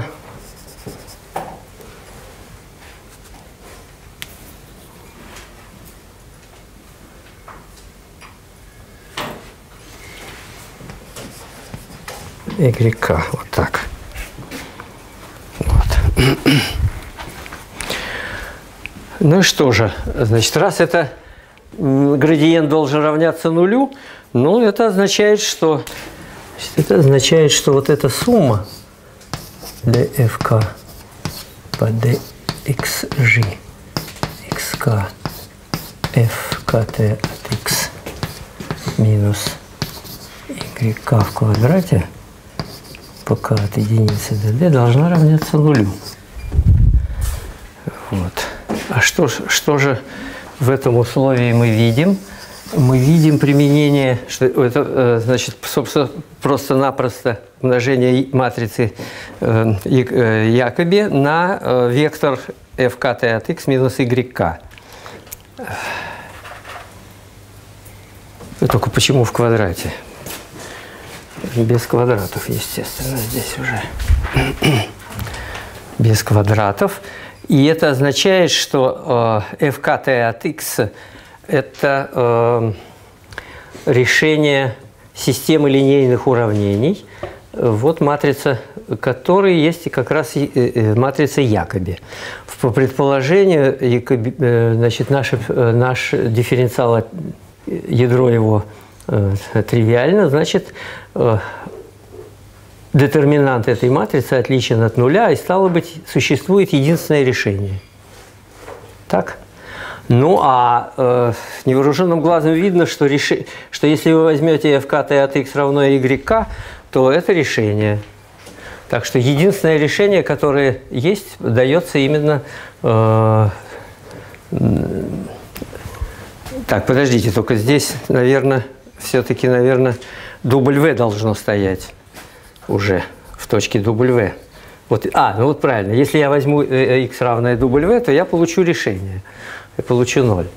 YK, вот так. Вот. Ну и что же, значит, раз это градиент должен равняться нулю, ну это означает, что вот эта сумма dfk по dxg xk fkt от x минус yk в квадрате по k от единицы до d должна равняться нулю. Вот. А что же в этом условии мы видим? мы видим применение, что это, значит, собственно, просто-напросто умножение матрицы Якоби на вектор fkt от x минус yk. Только почему в квадрате? Без квадратов, естественно, здесь уже. Без квадратов. И это означает, что fkt от x – это решение системы линейных уравнений. Вот матрица, которая есть как раз матрица Якоби. По предположению, значит, наш дифференциал, ядро его тривиально, значит, детерминант этой матрицы отличен от нуля, и, стало быть, существует единственное решение. Так? Ну, а невооруженным глазом видно, что если вы возьмете fkt от x равно yk, то это решение. Так что единственное решение, которое есть, дается именно… Так, подождите, только здесь, наверное, все-таки, W должно стоять уже в точке W. Вот, ну вот правильно. Если я возьму x равное W, то я получу решение. Я получу 0.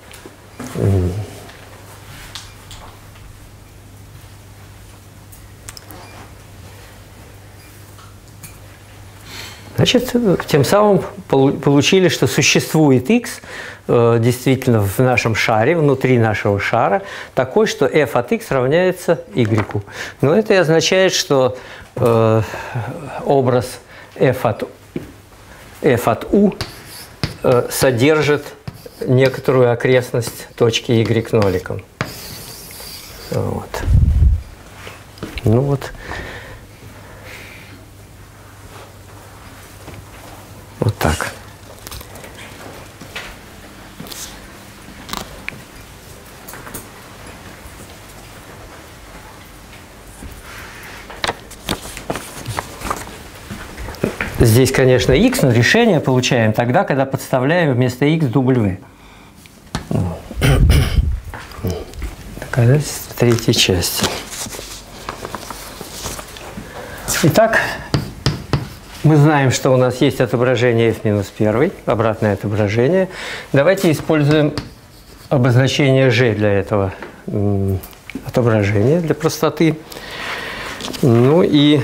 Значит, тем самым получили, что существует x действительно в нашем шаре, внутри нашего шара, такой, что f от x равняется y. Но это и означает, что образ f от u содержит некоторую окрестность точки y ноликом. Вот. Ну вот. Вот так. Здесь, конечно, x, но решение получаем тогда, когда подставляем вместо x w. Такая третья часть. Итак, мы знаем, что у нас есть отображение f-1, обратное отображение. Давайте используем обозначение g для этого отображения, для простоты. Ну и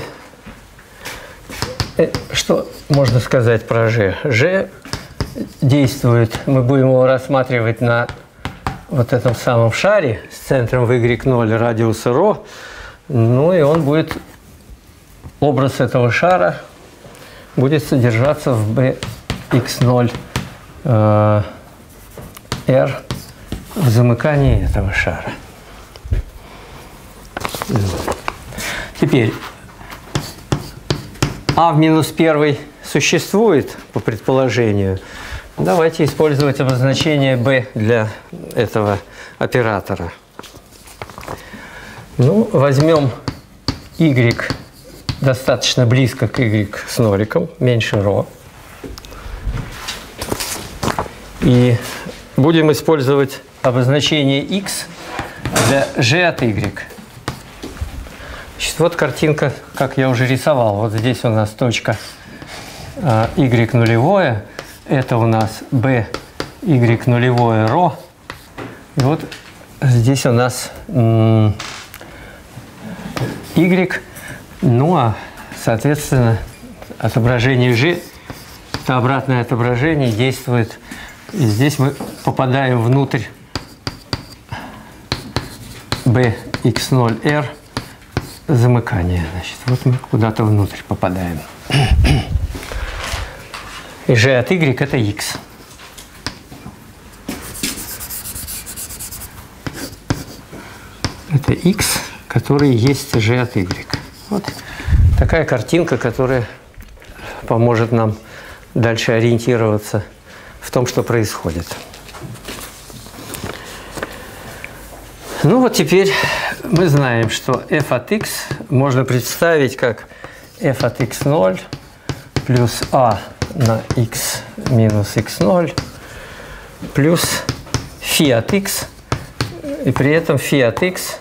что можно сказать про g? G действует, мы будем его рассматривать на вот этом самом шаре с центром в y0 радиуса ρ. Ну и он будет, образ этого шара будет содержаться в bx0 r в замыкании этого шара. Теперь а в минус 1 существует, по предположению. Давайте использовать обозначение b для этого оператора. Ну, возьмем y достаточно близко к y с ноликом, меньше ρ. И будем использовать обозначение x для g от y. Значит, вот картинка, как я уже рисовал. Вот здесь у нас точка y нулевое. Это у нас b y нулевое ρ. И вот здесь у нас y. Ну а, соответственно, отображение g, это обратное отображение, действует. И здесь мы попадаем внутрь bx0r замыкания. Значит, вот мы куда-то внутрь попадаем. И g от y это x. Это x, который есть g от y. Вот такая картинка, которая поможет нам дальше ориентироваться в том, что происходит. Ну вот теперь мы знаем, что f от x можно представить как f от x0 плюс a на x минус x0 плюс φ от x и при этом φ от x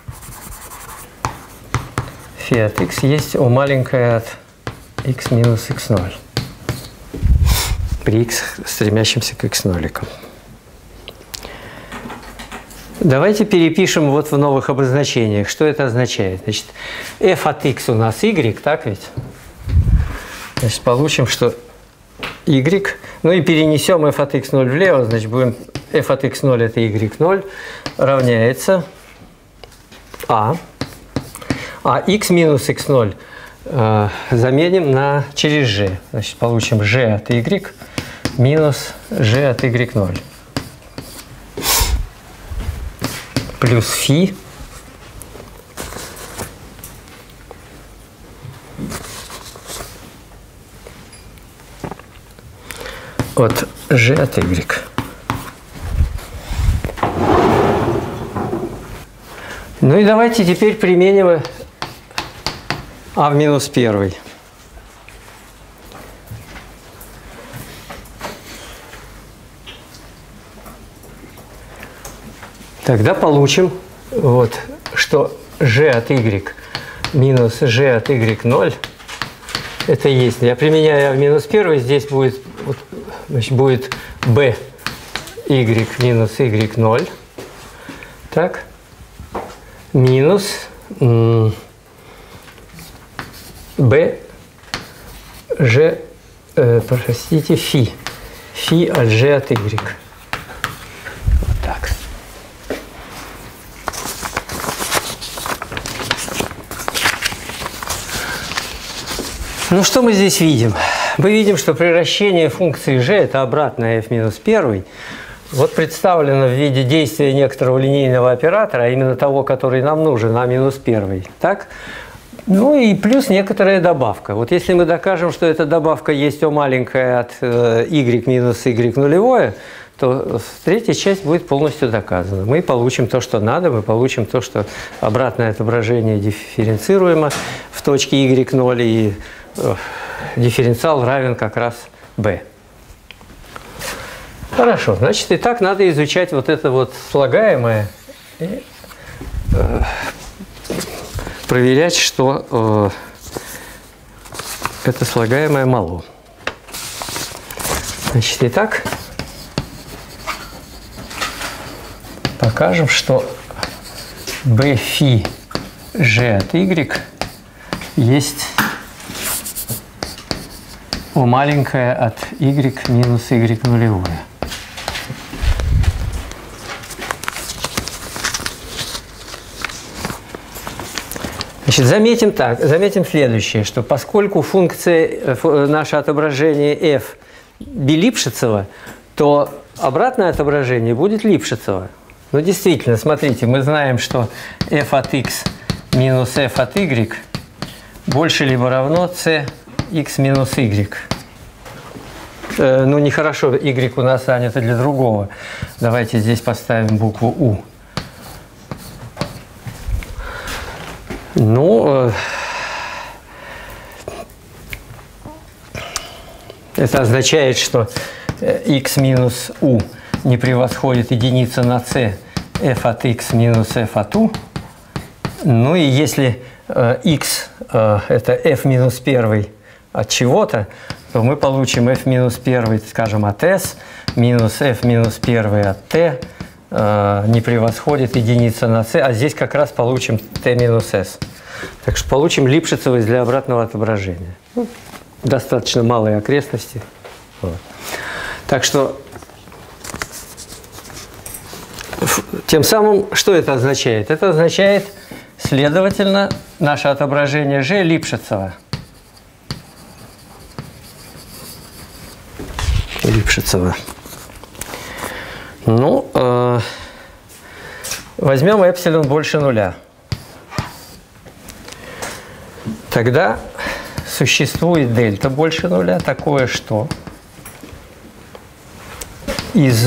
есть у маленькое от x минус x0 при x, стремящемся к x0. Давайте перепишем вот в новых обозначениях, что это означает. Значит, f от x у нас y, так ведь? Значит, получим, что y, ну и перенесем f от x0 влево, значит, будем f от x0 это y0 равняется а x минус x0 заменим на через g. Значит, получим g от y минус g от y0 плюс φ от g от y. Ну и давайте теперь применим а в минус 1. Тогда получим, вот, что g от y минус g от y0 это есть. Я применяю а в минус 1, здесь будет, вот, значит, будет b y минус y0, так, минус b g, простите, φ от g от y. Вот так. Ну что мы здесь видим? Мы видим, что превращение функции g, это обратное f минус 1, вот представлено в виде действия некоторого линейного оператора, а именно того, который нам нужен, а минус 1. Так? Ну и плюс некоторая добавка. Вот если мы докажем, что эта добавка есть О маленькая от y минус y нулевое, то третья часть будет полностью доказана. Мы получим то, что надо, мы получим то, что обратное отображение дифференцируемо в точке y0, и дифференциал равен как раз b. Хорошо, значит, и так надо изучать вот это вот слагаемое и проверять, что это слагаемое мало. Значит, итак, покажем, что bφ g от y есть О маленькое от y минус y нулевое. Значит, заметим следующее, что поскольку функция, наше отображение f билипшицево, то обратное отображение будет липшицево. Ну, действительно, смотрите, мы знаем, что f от x минус f от y больше либо равно c x минус y. Ну, нехорошо, y у нас занято для другого. Давайте здесь поставим букву u. Ну, это означает, что x минус u не превосходит единица на c f от x минус f от u. Ну и если x это f минус 1 от чего-то, то мы получим f минус 1, скажем, от s минус f минус 1 от t не превосходит единица на c, а здесь как раз получим t минус s. Так что получим липшицевость для обратного отображения. Ну, достаточно малые окрестности. Вот. Так что тем самым, что это означает? Это означает, следовательно, наше отображение g липшицево. Липшицево. Ну, возьмем эпсилон больше нуля. Тогда существует дельта больше нуля, такое, что из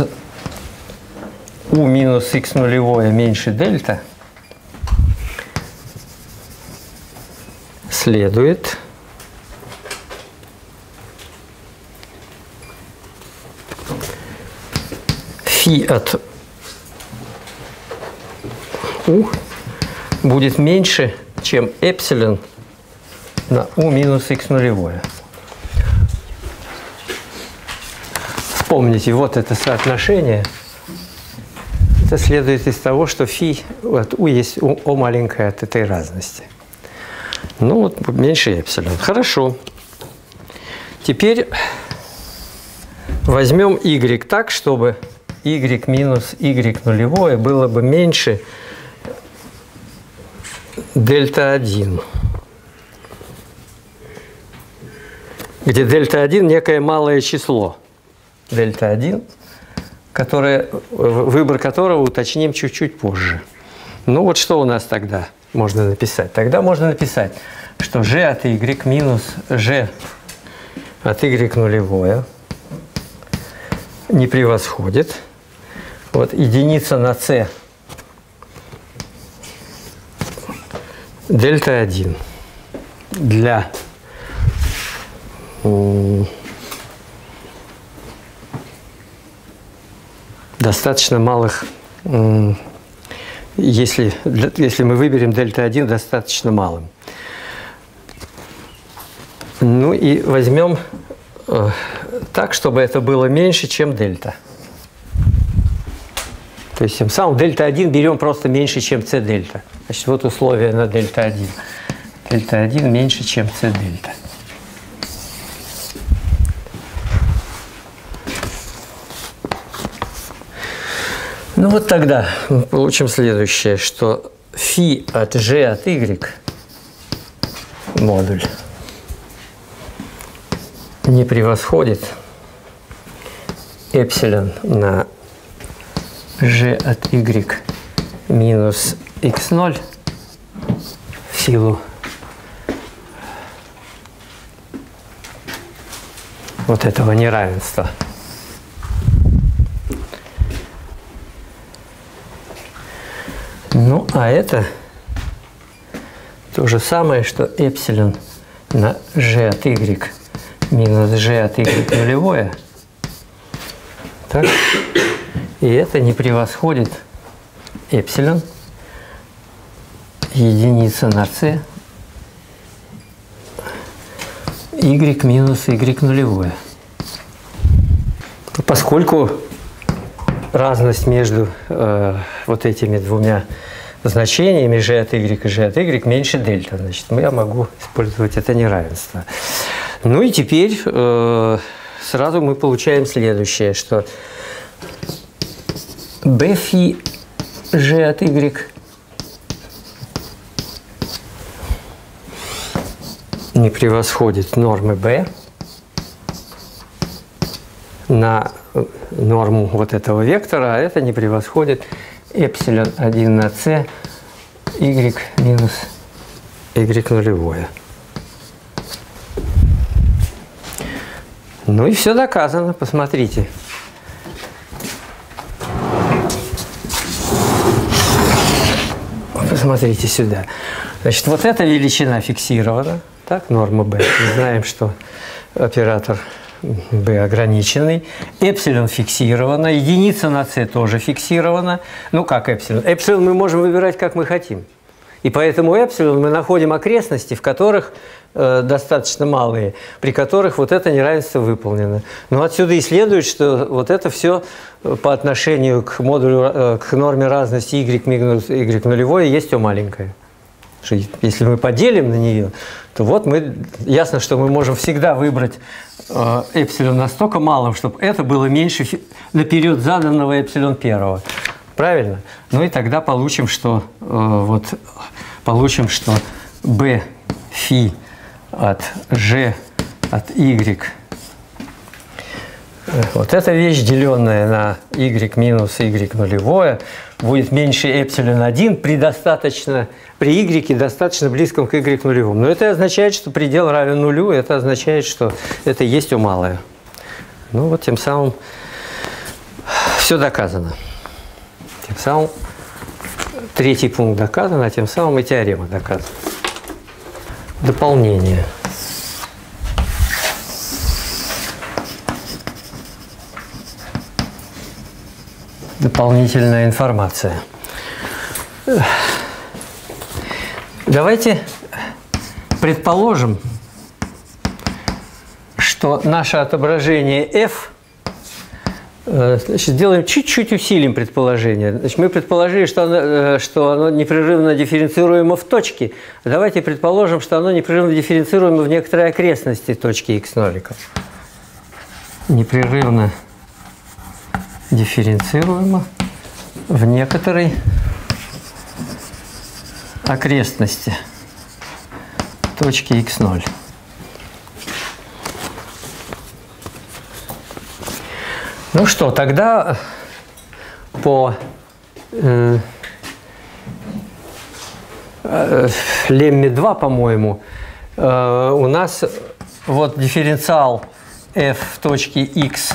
u минус x нулевое меньше дельта следует φ от u будет меньше, чем эпсилон на u минус x нулевое. Вспомните, вот это соотношение. Это следует из того, что фи от u есть o маленькая от этой разности. Ну вот меньше эпсилон. Хорошо. Теперь возьмем y так, чтобы y минус y нулевое было бы меньше дельта 1. Где дельта 1 некое малое число. Дельта 1, выбор которого уточним чуть-чуть позже. Ну вот что у нас тогда можно написать? Тогда можно написать, что g от y минус g от y нулевое не превосходит. Вот единица на c дельта 1 для достаточно малых, если мы выберем дельта 1 достаточно малым. Ну и возьмем так, чтобы это было меньше, чем дельта. То есть тем самым дельта 1 берем просто меньше, чем c дельта. Значит, вот условие на дельта 1. Дельта 1 меньше, чем c дельта. Ну вот тогда мы получим следующее, что φ от g от y модуль не превосходит эпсилон на g от y минус x0 в силу вот этого неравенства. Ну, а это то же самое, что эпсилон на g от y минус g от y нулевое. Так? И это не превосходит эпсилон единица на c y минус y нулевое. Поскольку разность между вот этими двумя значениями g от y и g от y меньше дельта, значит, я могу использовать это неравенство. Ну и теперь сразу мы получаем следующее, что bφ g от y не превосходит нормы b на норму вот этого вектора, а это не превосходит эпсилон 1 на c y минус y нулевое. Ну и все доказано, посмотрите. Посмотрите сюда. Значит, вот эта величина фиксирована, так, норма b. Мы знаем, что оператор b ограниченный. Эпсилон фиксировано, единица на c тоже фиксирована. Ну, как эпсилон? Эпсилон мы можем выбирать, как мы хотим. И поэтому эпсилон мы находим окрестности, в которых достаточно малые, при которых вот это неравенство выполнено. Но отсюда и следует, что вот это все по отношению к модулю, к норме разности y минус y нулевое есть o маленькое. Если мы поделим на нее, то вот ясно, что мы можем всегда выбрать эпсилон настолько малым, чтобы это было меньше наперед заданного эпсилон первого. Правильно? Ну и тогда получим, что b φ от g от y, вот эта вещь, деленная на y минус y нулевое, будет меньше эпсилон 1 при y достаточно близком к y нулевому. Но это означает, что предел равен нулю, это означает, что это есть o малое. Ну вот тем самым все доказано. Тем самым третий пункт доказан, а тем самым и теорема доказана. Дополнение. Дополнительная информация. Давайте предположим, что наше отображение f, значит, сделаем чуть-чуть усилим предположение. Значит, мы предположили, что оно непрерывно дифференцируемо в точке. Давайте предположим, что оно непрерывно дифференцируемо в некоторой окрестности точки x0. Непрерывно дифференцируемо в некоторой окрестности точки x0. Ну что, тогда по лемме 2, по-моему, у нас вот дифференциал f в точке x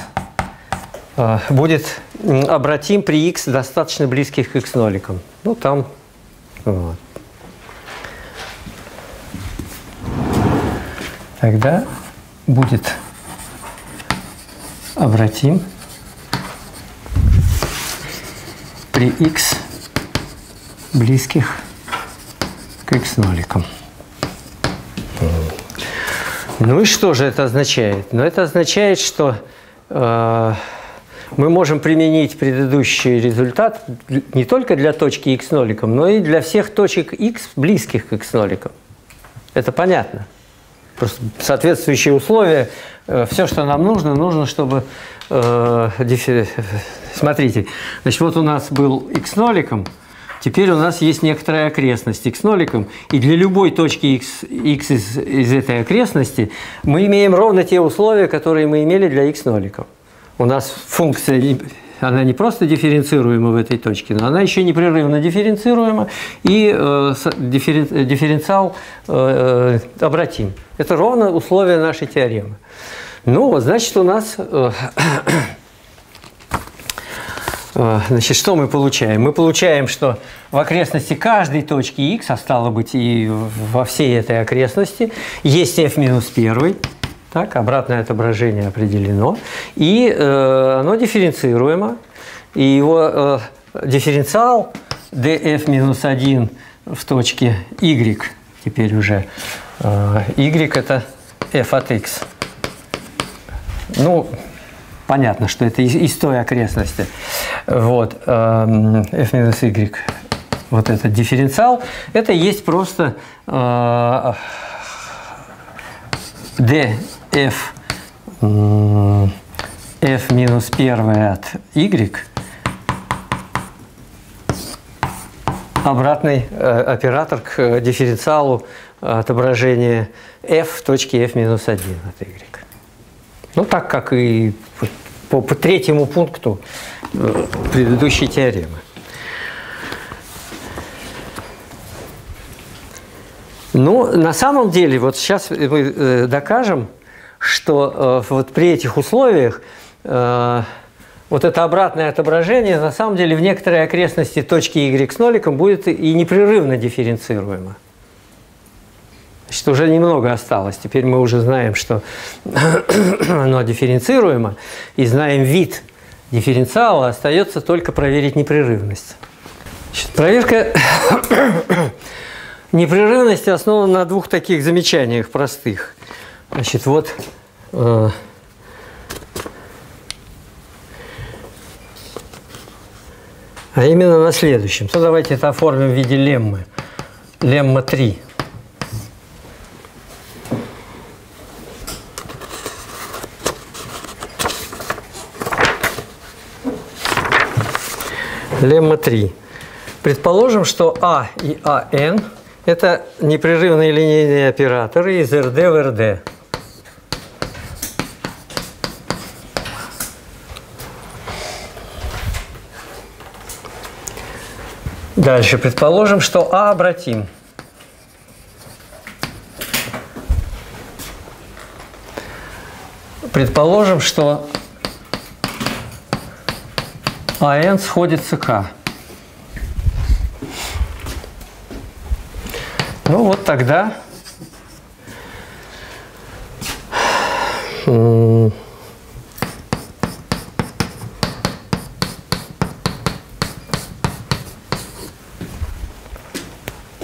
будет обратим при x достаточно близких к x0. Ну, там вот. Тогда будет обратим при x близких к x0. Ну и что же это означает? Ну, это означает, что мы можем применить предыдущий результат не только для точки x0, но и для всех точек x, близких к x0. Это понятно. Просто соответствующие условия, все, что нам нужно, чтобы... Смотрите, значит, вот у нас был x0, теперь у нас есть некоторая окрестность x0, и для любой точки x из этой окрестности мы имеем ровно те условия, которые мы имели для x0. У нас функция, она не просто дифференцируема в этой точке, но она еще непрерывно дифференцируема, и дифференциал обратим. Это ровно условия нашей теоремы. Ну, вот, значит, у нас... Значит, что мы получаем? Мы получаем, что в окрестности каждой точки x, а стало быть и во всей этой окрестности, есть f-1. Так, обратное отображение определено. И оно дифференцируемо. И его дифференциал df-1 в точке y, теперь уже y это f от x. Ну, понятно, что это из той окрестности. Вот, f-y, вот этот дифференциал, это есть просто df f-1 от y, обратный оператор к дифференциалу отображения f в точке f-1 от y. Ну, так как и по третьему пункту предыдущей теоремы. Ну, на самом деле, вот сейчас мы докажем, что вот при этих условиях вот это обратное отображение на самом деле в некоторой окрестности точки y с ноликом будет и непрерывно дифференцируемо. Значит, уже немного осталось. Теперь мы уже знаем, что оно дифференцируемо, и знаем вид дифференциала, остается только проверить непрерывность. Значит, проверка непрерывности основана на двух таких замечаниях простых. Значит, вот а именно на следующем. То давайте это оформим в виде леммы. Лемма 3. Лемма 3. Предположим, что А и АН – это непрерывные линейные операторы из РД в РД. Дальше предположим, что А обратим. Предположим, что АН сходится к. Ну вот тогда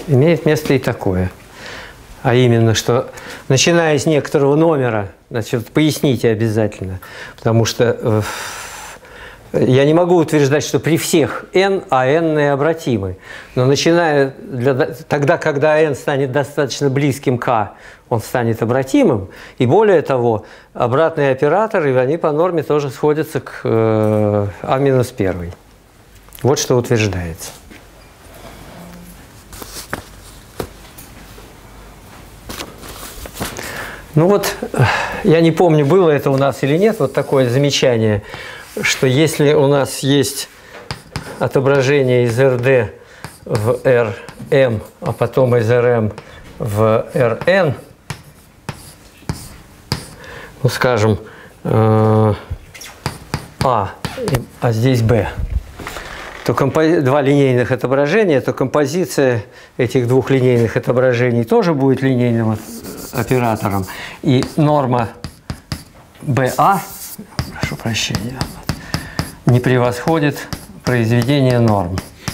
имеет место и такое. А именно, что начиная с некоторого номера, значит, поясните обязательно, потому что я не могу утверждать, что при всех n, а n обратимы. Но начиная, тогда, когда n станет достаточно близким к, он станет обратимым. И более того, обратные операторы, они по норме тоже сходятся к а-1. Вот что утверждается. Ну вот, я не помню, было это у нас или нет, вот такое замечание, что если у нас есть отображение из РД в РМ, а потом из РМ в РН, ну, скажем, а здесь Б, то два линейных отображения, то композиция этих двух линейных отображений тоже будет линейным оператором. И норма БА, прошу прощения, не превосходит произведение норм.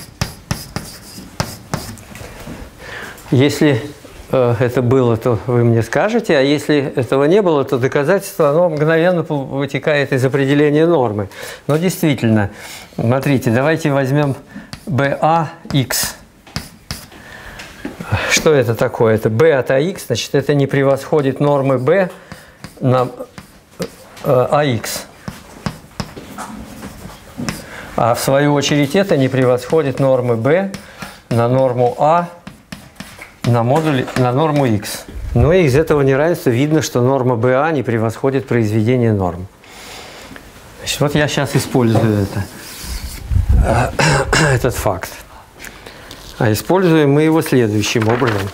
Если это было, то вы мне скажете, а если этого не было, то доказательство оно мгновенно вытекает из определения нормы. Но действительно, смотрите, давайте возьмем BAX. Что это такое? Это B от AX, значит, это не превосходит нормы B на AX. А в свою очередь это не превосходит нормы B на норму А на норму X. Ну и из этого неравенства видно, что норма BA не превосходит произведение норм. Значит, вот я сейчас использую этот факт. А используем мы его следующим образом.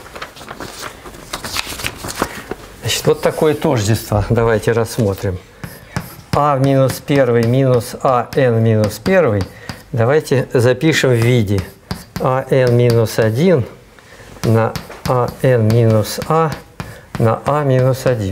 Значит, вот такое тождество. Давайте рассмотрим. А минус 1 минус АН минус 1. Давайте запишем в виде АН минус 1 на АН минус А на А минус 1.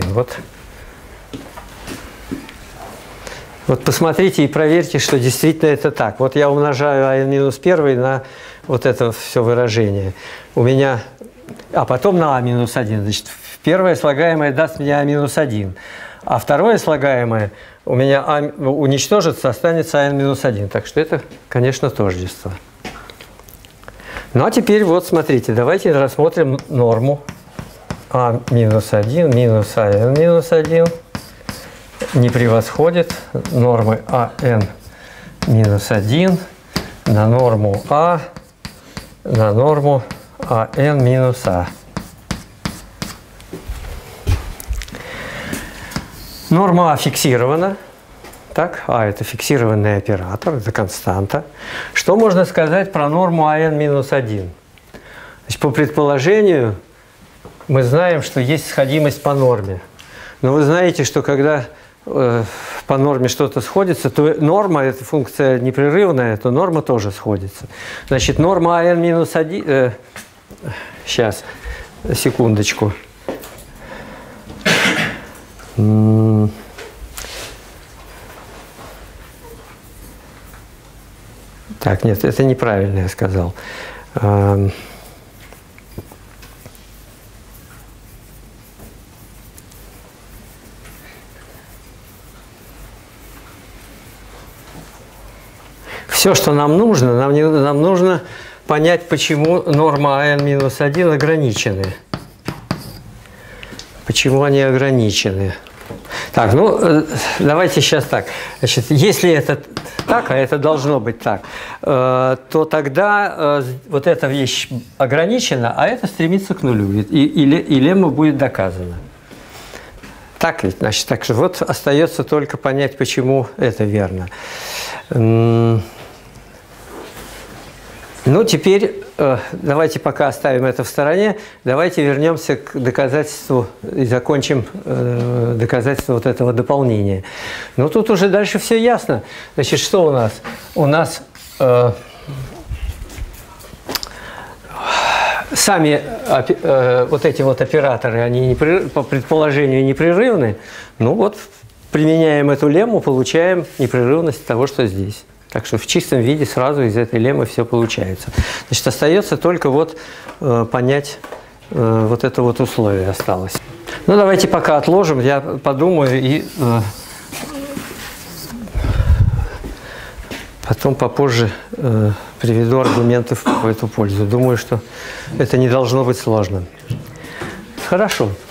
Вот посмотрите и проверьте, что действительно это так. Вот я умножаю АН минус 1 на вот это все выражение. У меня, а потом на А минус 1. Значит, первое слагаемое даст мне А минус 1. А второе слагаемое у меня А уничтожится, останется АН минус 1. Так что это, конечно, тождество. Ну а теперь вот смотрите, давайте рассмотрим норму А минус 1 минус АН минус 1 не превосходит нормы АН минус 1 на норму А на норму АН минус А. Норма А фиксирована. Так, А это фиксированный оператор, это константа. Что можно сказать про норму АН минус 1? Значит, по предположению мы знаем, что есть сходимость по норме. Но вы знаете, что когда по норме что-то сходится, то норма, это функция непрерывная, то норма тоже сходится. Значит, норма АН минус 1... сейчас, секундочку. Так, нет, это неправильно я сказал. Все, что нам нужно, нам нужно понять, почему норма АН минус 1 ограничены. Почему они ограничены. Так, ну, давайте сейчас так. Значит, если это так, а это должно быть так, то тогда вот эта вещь ограничена, а это стремится к нулю. И лемма будет доказана. Так ведь, значит, так что вот остается только понять, почему это верно. Ну, теперь давайте пока оставим это в стороне, давайте вернемся к доказательству и закончим доказательство вот этого дополнения. Ну, тут уже дальше все ясно. Значит, что у нас? У нас сами вот эти вот операторы, они по предположению непрерывны. Ну вот, применяем эту лемму, получаем непрерывность того, что здесь. Так что в чистом виде сразу из этой леммы все получается. Значит, остается только вот понять вот это вот условие осталось. Ну, давайте пока отложим, я подумаю и потом попозже приведу аргументы в эту пользу. Думаю, что это не должно быть сложным. Хорошо.